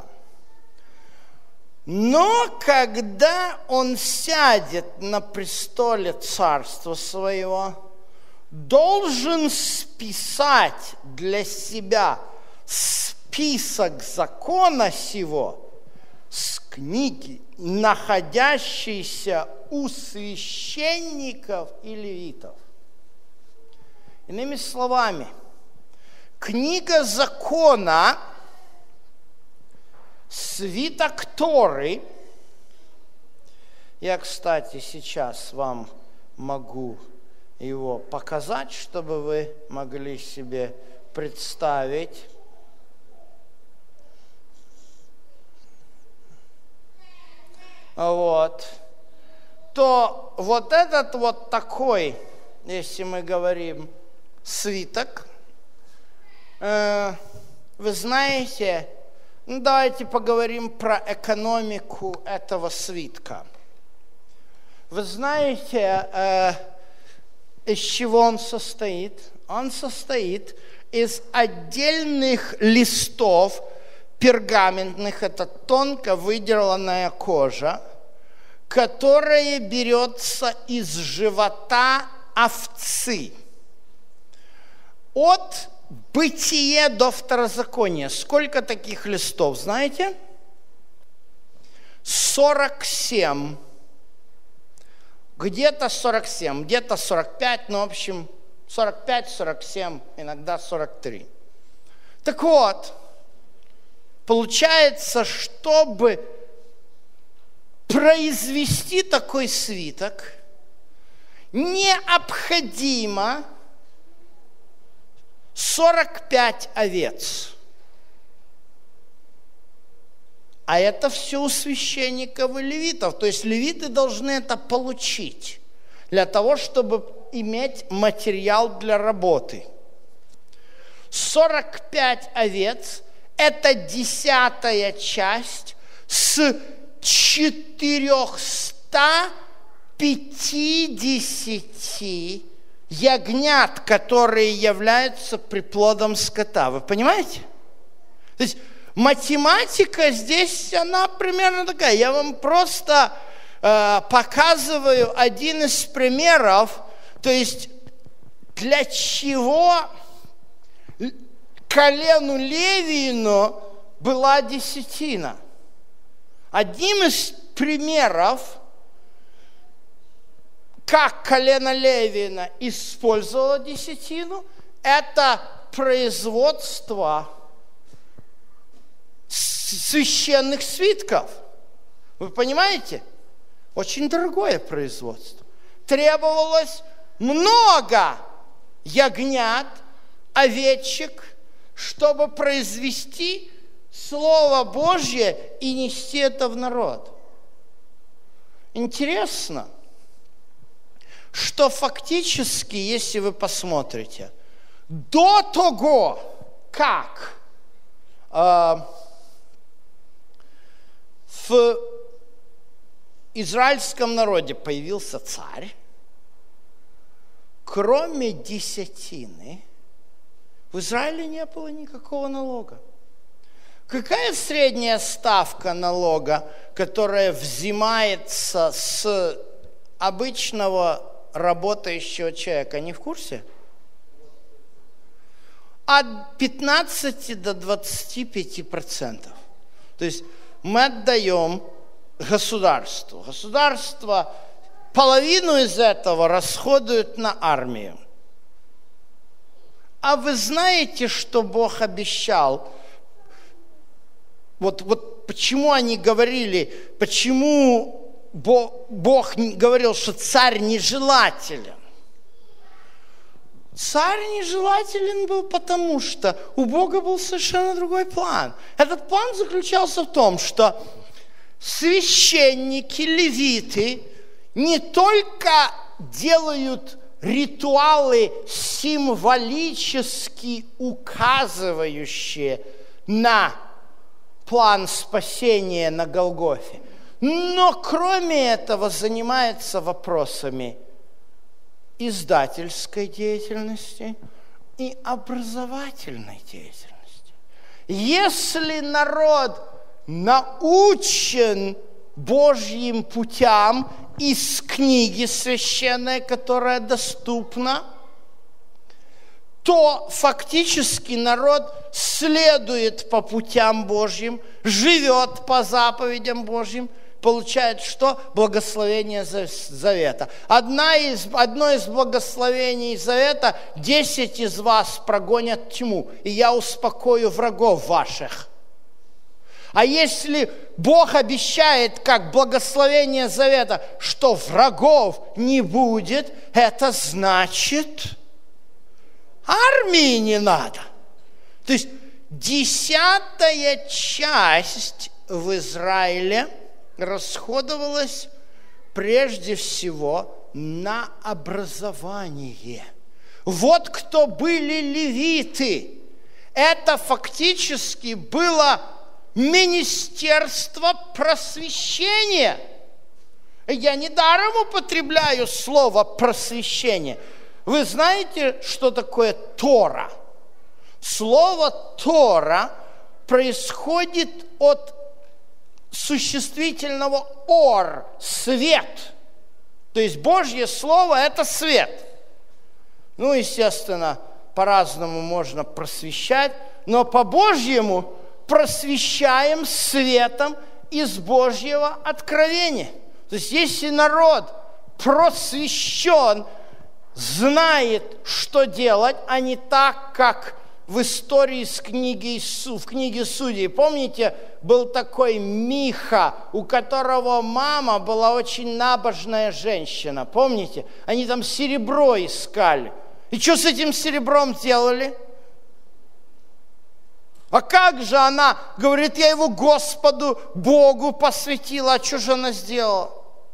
но когда он сядет на престоле царства своего, должен списать для себя список закона сего с книги, находящейся у священников и левитов. Иными словами, книга закона, свиток Торы, я, кстати, сейчас вам могу его показать, чтобы вы могли себе представить. Вот. То вот этот вот такой, если мы говорим свиток, вы знаете, давайте поговорим про экономику этого свитка. Вы знаете, из чего он состоит? Он состоит из отдельных листов пергаментных, это тонко выделанная кожа, которая берется из живота овцы. От Бытие до Второзакония. Сколько таких листов, знаете? 47. Где-то 47, где-то 45, ну, в общем, 45, 47, иногда 43. Так вот, получается, чтобы произвести такой свиток, необходимо 45 овец. А это все у священников и левитов. То есть левиты должны это получить для того, чтобы иметь материал для работы. 45 овец – это 10-я часть с 450 ягнят, которые являются приплодом скота. Вы понимаете? То есть математика здесь, она примерно такая. Я вам просто показываю один из примеров, то есть для чего колену Левиину была десятина. Одним из примеров, как колено Левиина использовало десятину, это производства священных свитков. Вы понимаете? Очень дорогое производство. Требовалось много ягнят, овечек, чтобы произвести Слово Божье и нести это в народ. Интересно, что фактически, если вы посмотрите, до того, как в израильском народе появился царь, кроме десятины, в Израиле не было никакого налога. Какая средняя ставка налога, которая взимается с обычного работающего человека? Не в курсе? От 15 до 25%. То есть мы отдаем государству. Государство половину из этого расходует на армию. А вы знаете, что Бог обещал? Вот почему они говорили, почему Бог говорил, что царь нежелателен? Царь нежелателен был потому, что у Бога был совершенно другой план. Этот план заключался в том, что священники, левиты не только делают ритуалы, символически указывающие на план спасения на Голгофе, но кроме этого занимается вопросами издательской деятельности и образовательной деятельности. Если народ научен Божьим путям из книги священной, которая доступна, то фактически народ следует по путям Божьим, живет по заповедям Божьим, получает что? Благословение завета. Одно из благословений завета: 10 из вас прогонят тьму, и я успокою врагов ваших. А если Бог обещает, как благословение завета, что врагов не будет, это значит, армии не надо. То есть 10-я часть в Израиле расходовалась прежде всего на образование. Вот кто были левиты. Это фактически было Министерство просвещения. Я недаром употребляю слово просвещение. Вы знаете, что такое Тора? Слово Тора происходит от существительного ор, свет. То есть Божье Слово – это свет. Ну, естественно, по-разному можно просвещать, но по-божьему просвещаем светом из Божьего откровения. То есть если народ просвещен, знает, что делать, а не так, как в истории в книге Судей. Помните, был такой Миха, у которого мама была очень набожная женщина. Помните? Они там серебро искали. И что с этим серебром делали? А как же она говорит, я его Господу, Богу посвятила, а что же она сделала?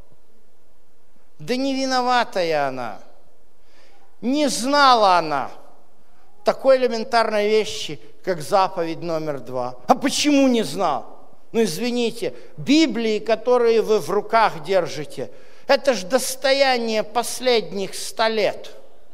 Да не виноватая она. Не знала она такой элементарной вещи, как заповедь номер 2. А почему не знал? Ну, извините, Библии, которые вы в руках держите, это же достояние последних 100 лет.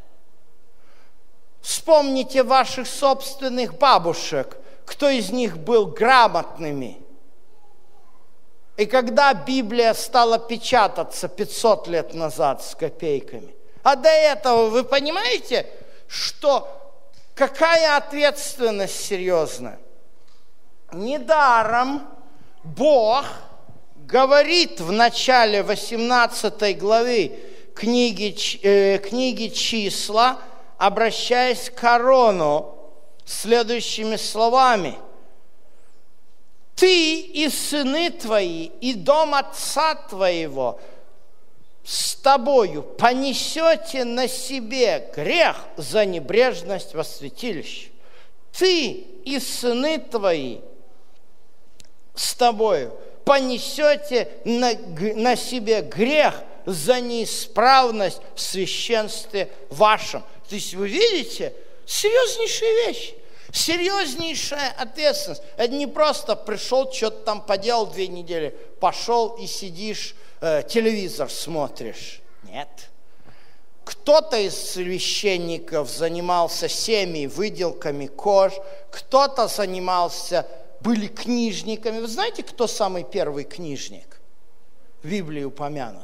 Вспомните ваших собственных бабушек, кто из них был грамотными. И когда Библия стала печататься 500 лет назад с копейками, а до этого вы понимаете, что какая ответственность серьезная? Недаром Бог говорит в начале 18 главы книги «Числа», обращаясь к Аарону, следующими словами: «Ты и сыны твои, и дом отца твоего с тобою понесете на себе грех за небрежность во святилище. Ты и сыны твои с тобою понесете на себе грех за неисправность в священстве вашем». То есть вы видите, серьезнейшие вещи, серьезнейшая ответственность. Это не просто пришел, что-то там поделал 2 недели, пошел и сидишь, телевизор смотришь. Нет. Кто-то из священников занимался семьей, выделками кож, кто-то занимался, были книжниками. Вы знаете, кто самый первый книжник? В Библии упомянут.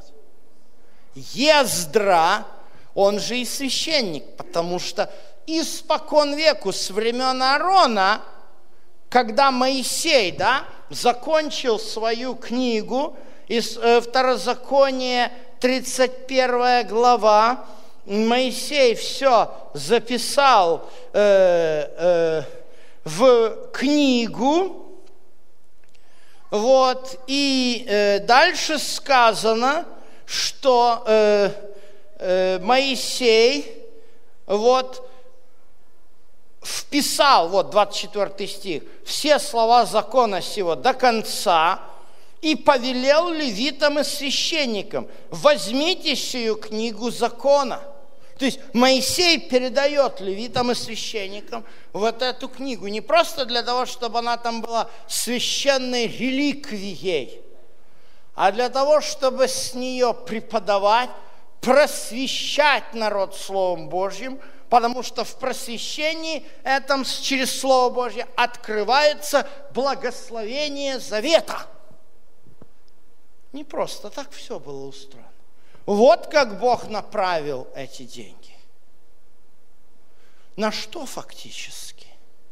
Ездра, он же и священник, потому что испокон веку, с времен Аарона, когда Моисей, закончил свою книгу, из Второзакония, 31 глава, Моисей все записал в книгу, и дальше сказано, что Моисей вписал, 24 стих, все слова закона сего до конца, и повелел левитам и священникам: возьмите сию книгу закона. То есть Моисей передает левитам и священникам эту книгу не просто для того, чтобы она там была священной реликвией, а для того, чтобы с нее преподавать, просвещать народ Словом Божьим, потому что в просвещении этом через Слово Божье открывается благословение завета. Не просто так все было устроено. Вот как Бог направил эти деньги. На что фактически?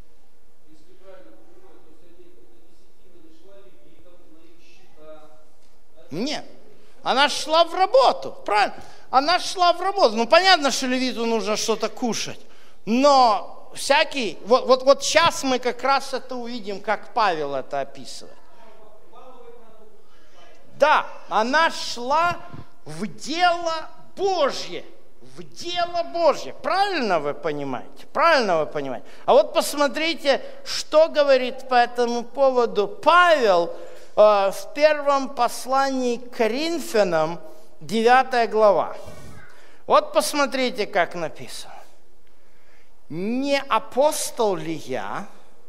Нет. Она шла в работу, правильно? Она шла в работу. Понятно, что левиту нужно что-то кушать. Но всякий... Вот сейчас мы как раз это увидим, как Павел это описывает. Да, она шла в дело Божье. В дело Божье. Правильно вы понимаете? Правильно вы понимаете? А вот посмотрите, что говорит по этому поводу Павел в первом послании к Коринфянам, 9 глава. Вот посмотрите, как написано. «Не апостол ли я?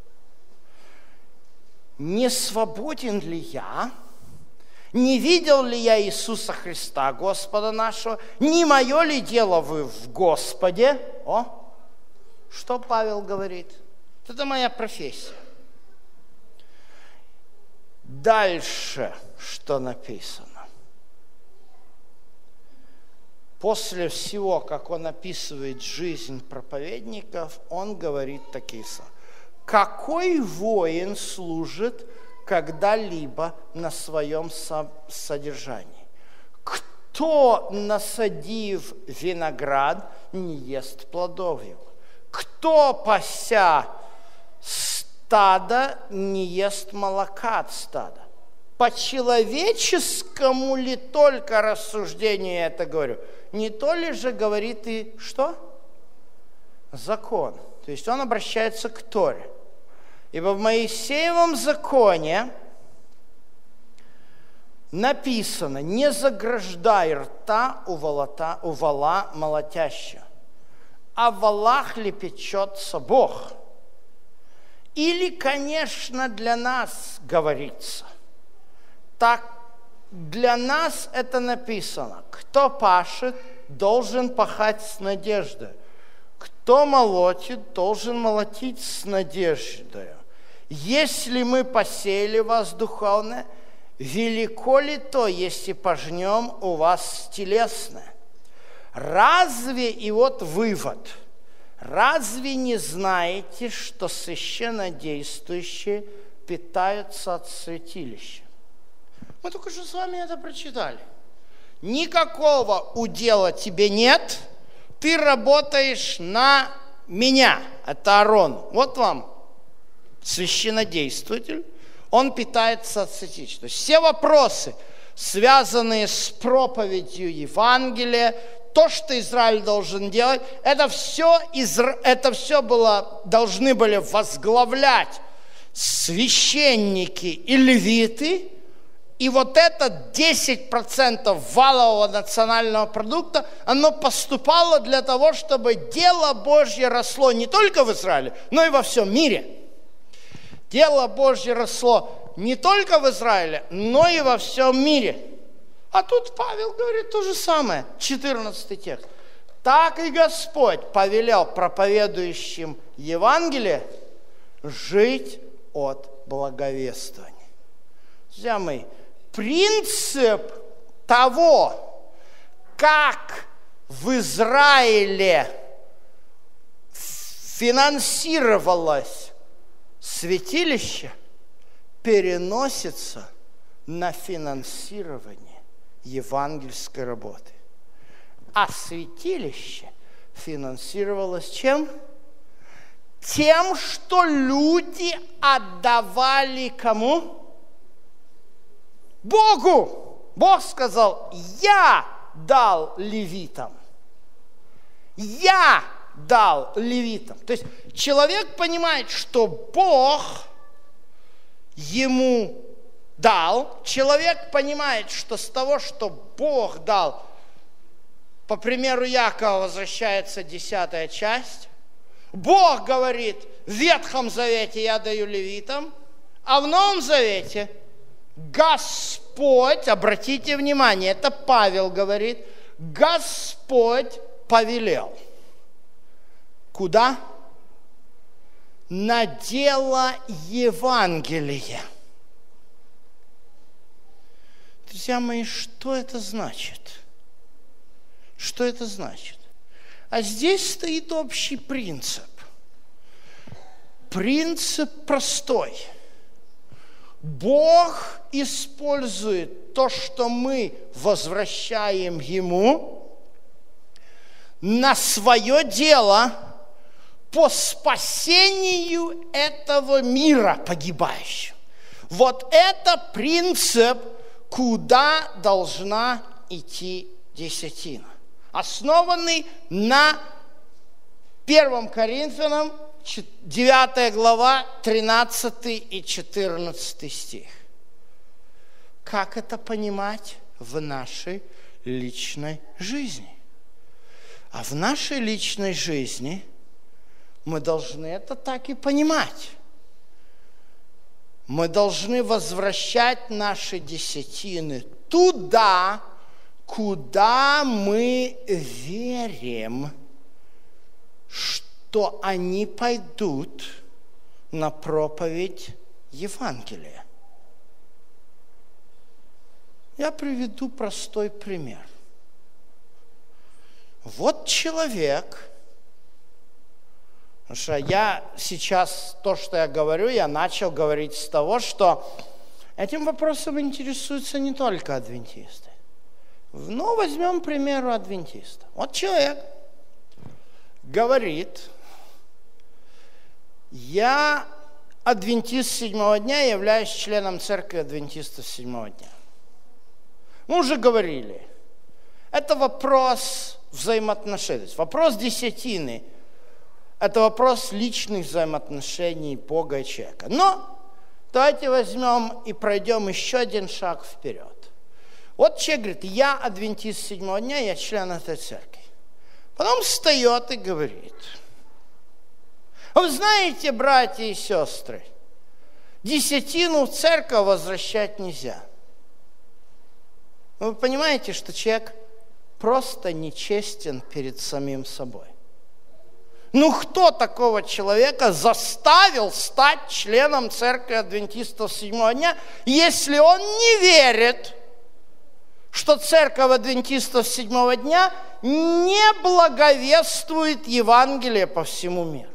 Не свободен ли я? Не видел ли я Иисуса Христа, Господа нашего? Не мое ли дело вы в Господе?» Что Павел говорит? Это моя профессия. Дальше, что написано. После всего, как он описывает жизнь проповедников, он говорит такие слова. «Какой воин служит когда-либо на своем содержании? Кто, насадив виноград, не ест плодов его? Кто, пася стадо, не ест молока от стада? По человеческому ли только рассуждению я это говорю? Не то ли же говорит и что? Закон». То есть он обращается к Торе. «Ибо в Моисеевом законе написано: не заграждай рта у вола молотящего, а в волах ли печется Бог». Или, конечно, для нас говорится. Так для нас это написано: кто пашет, должен пахать с надеждой. Кто молотит, должен молотить с надеждой. Если мы посеяли вас духовное, велико ли то, если пожнем у вас телесное? Разве, и вот вывод, разве не знаете, что священнодействующие питаются от святилища? Мы только что с вами это прочитали. Никакого удела тебе нет, ты работаешь на меня, это Аарон, вот вам священнодействователь, он питается от святилища. То есть все вопросы, связанные с проповедью Евангелия, то, что Израиль должен делать, это все должны были возглавлять священники и левиты, и вот это 10% валового национального продукта, оно поступало для того, чтобы дело Божье росло не только в Израиле, но и во всем мире. Дело Божье росло не только в Израиле, но и во всем мире. А тут Павел говорит то же самое, 14 текст. Так и Господь повелел проповедующим Евангелие жить от благовествования. Друзья мои, принцип того, как в Израиле финансировалось святилище, переносится на финансирование евангельской работы. А святилище финансировалось чем? Тем, что люди отдавали кому? Богу. Бог сказал: я дал левитам. Я дал левитам. То есть человек понимает, что Бог ему дал. Человек понимает, что с того, что Бог дал, по примеру Якова возвращается 10-я часть. Бог говорит: в Ветхом Завете я даю левитам, а в Новом Завете Господь, обратите внимание, это Павел говорит, Господь повелел. Куда? На дело Евангелия. Друзья мои, что это значит? Что это значит? А здесь стоит общий принцип. Принцип простой. Бог использует то, что мы возвращаем Ему, на свое дело по спасению этого мира погибающего. Вот это принцип, куда должна идти десятина. Основанный на 1 Коринфянам 9 глава, 13 и 14 стих. Как это понимать в нашей личной жизни? А в нашей личной жизни мы должны это так и понимать. Мы должны возвращать наши десятины туда, куда мы верим, что они пойдут на проповедь Евангелия. Я приведу простой пример. Вот человек, потому что я сейчас, то, что я говорю, я начал говорить с того, что этим вопросом интересуются не только адвентисты. Но возьмем, к примеру, адвентиста. Вот человек говорит: я адвентист седьмого дня, являюсь членом церкви адвентистов седьмого дня. Мы уже говорили, это вопрос взаимоотношений. Вопрос десятины – это вопрос личных взаимоотношений Бога и человека. Но давайте возьмем и пройдем еще один шаг вперед. Вот человек говорит: я адвентист седьмого дня, я член этой церкви. Потом встает и говорит: вы знаете, братья и сестры, десятину в церковь возвращать нельзя. Вы понимаете, что человек просто нечестен перед самим собой. Ну, кто такого человека заставил стать членом церкви адвентистов седьмого дня, если он не верит, что церковь адвентистов седьмого дня не благовествует Евангелие по всему миру?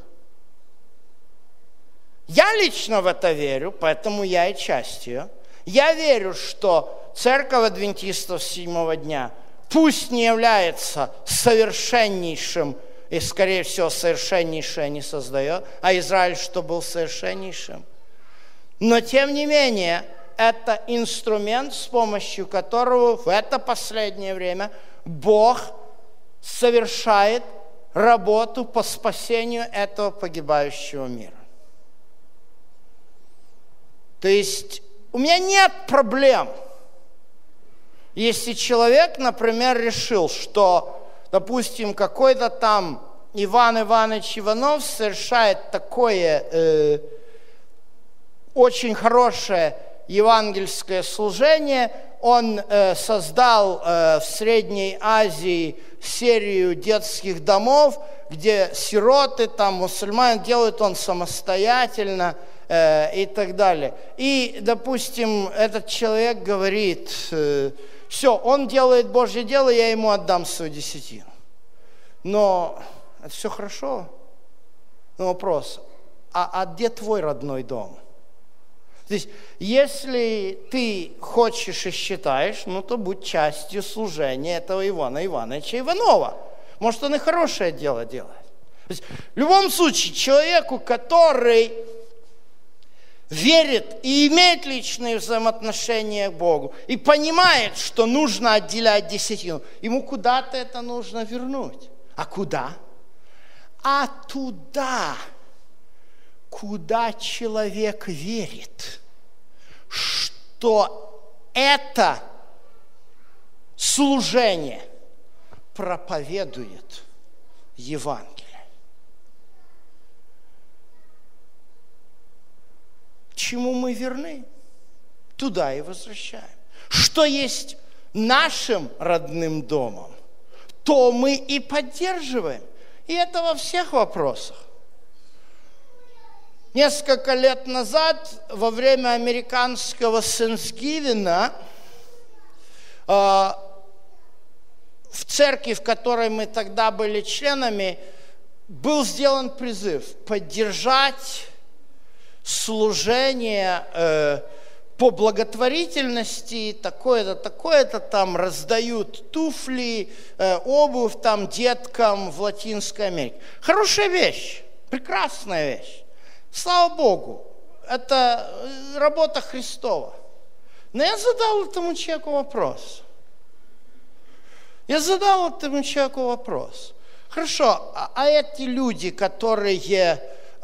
Я лично в это верю, поэтому я и часть ее. Я верю, что церковь адвентистов седьмого дня пусть не является совершеннейшим и, скорее всего, совершеннейшее не создает, а Израиль, что был совершеннейшим. Но, тем не менее, это инструмент, с помощью которого в это последнее время Бог совершает работу по спасению этого погибающего мира. То есть у меня нет проблем, если человек, например, решил, что, допустим, какой-то там Иван Иванович Иванов совершает такое очень хорошее евангельское служение. Он создал в Средней Азии серию детских домов, где сироты, там мусульмане делают он самостоятельно и так далее. И, допустим, этот человек говорит, все, он делает Божье дело, я ему отдам свою десятину. Но это все хорошо. Но вопрос, а где твой родной дом? То есть, если ты хочешь и считаешь, ну, то будь частью служения этого Ивана Ивановича Иванова. Может, он и хорошее дело делает. То есть, в любом случае, человеку, который верит и имеет личные взаимоотношения к Богу, и понимает, что нужно отделять десятину, ему куда-то это нужно вернуть. А куда? А туда, куда человек верит, что это служение проповедует Евангелие. Чему мы верны, туда и возвращаем. Что есть нашим родным домом, то мы и поддерживаем. И это во всех вопросах. Несколько лет назад, во время американского Тhanksgiving, в церкви, в которой мы тогда были членами, был сделан призыв поддержать служение по благотворительности, такое-то, такое-то, там раздают туфли, обувь там деткам в Латинской Америке. Хорошая вещь, прекрасная вещь. Слава Богу, это работа Христова. Но я задал этому человеку вопрос. Хорошо, а эти люди, которые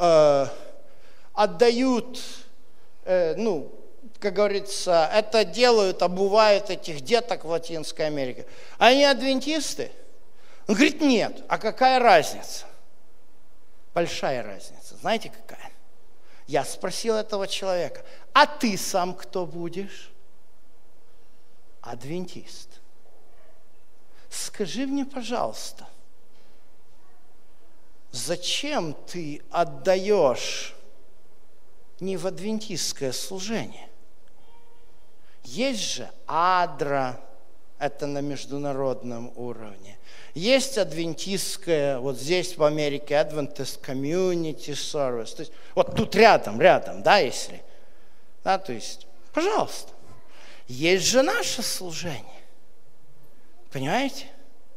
отдают, как говорится, это делают, обувают этих деток в Латинской Америке, они адвентисты? Он говорит, нет. А какая разница? Большая разница. Знаете, какая? Я спросил этого человека, а ты сам кто будешь? Адвентист. Скажи мне, пожалуйста, зачем ты отдаешь не в адвентистское служение? Есть же адра, это на международном уровне. Есть адвентистское, вот здесь в Америке, Adventist Community Service. То есть, вот тут рядом, да, если. Да, то есть, пожалуйста. Есть же наше служение. Понимаете?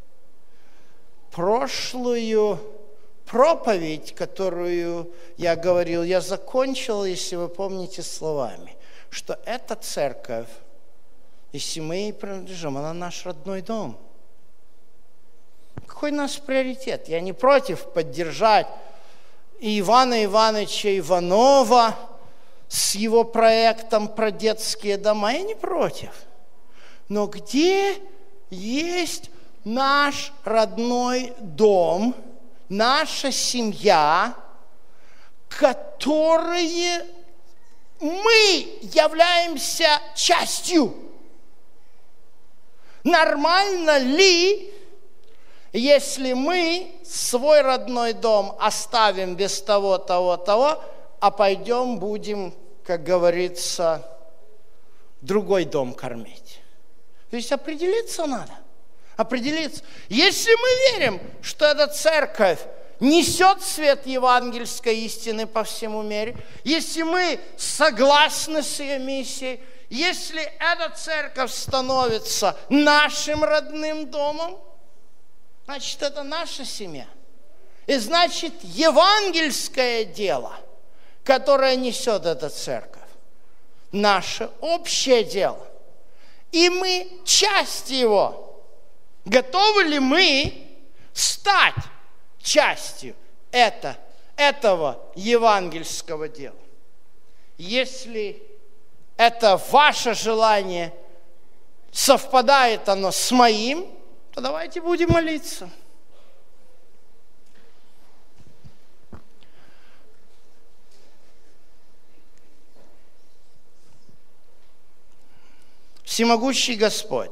Прошлую проповедь, которую я говорил, я закончил, если вы помните, словами, что эта церковь, если мы ей принадлежим, она наш родной дом. Какой наш приоритет? Я не против поддержать и Ивана Ивановича Иванова с его проектом про детские дома. Я не против. Но где есть наш родной дом, наша семья, которые мы являемся частью? Нормально ли, если мы свой родной дом оставим без того, а пойдем будем, как говорится, другой дом кормить? То есть определиться надо. Определиться. Если мы верим, что эта церковь несет свет евангельской истины по всему миру, если мы согласны с ее миссией, если эта церковь становится нашим родным домом, значит, это наша семья. И значит, евангельское дело, которое несет эта церковь, наше общее дело. И мы часть его. Готовы ли мы стать частью этого евангельского дела? Если это ваше желание, совпадает оно с моим, то давайте будем молиться. Всемогущий Господь,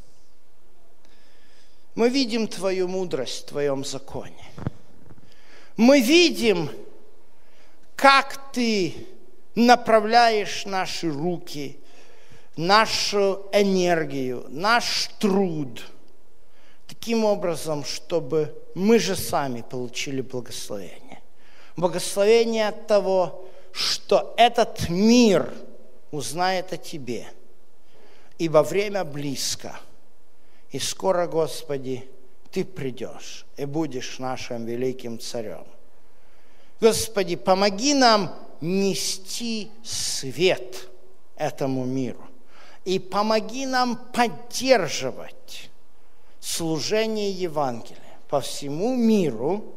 мы видим Твою мудрость в Твоем законе. Мы видим, как Ты направляешь наши руки, нашу энергию, наш труд таким образом, чтобы мы же сами получили благословение. Благословение от того, что этот мир узнает о Тебе. Ибо время близко, и скоро, Господи, Ты придешь и будешь нашим великим царем. Господи, помоги нам нести свет этому миру. И помоги нам поддерживать служение Евангелия по всему миру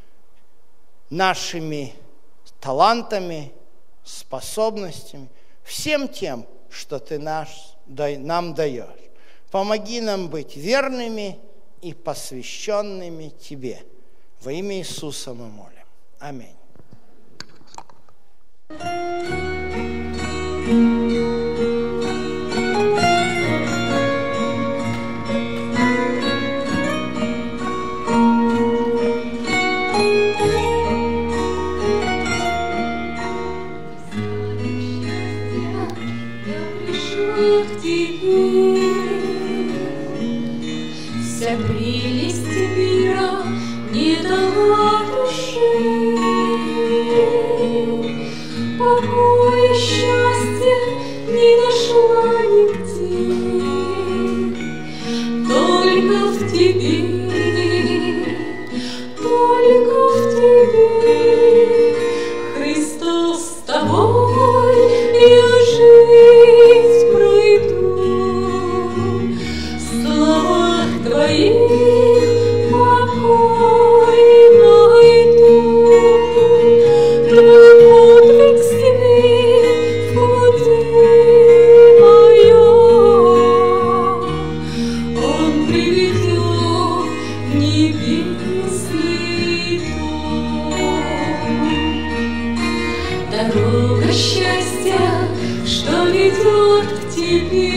нашими талантами, способностями, всем тем, что Ты нам даешь. Помоги нам быть верными и посвященными Тебе. Во имя Иисуса мы молим. Аминь.
Вся прелесть мира не дала души, покоя, счастья не нашла нигде. Только в Тебе, только в Тебе, Христос, с Тобой я жизнь пройду. В словах Твоих покой найду. Твой подвиг свет в пути моем, Он приведет в небесный дом. Дорога счастья, что ведет к Тебе,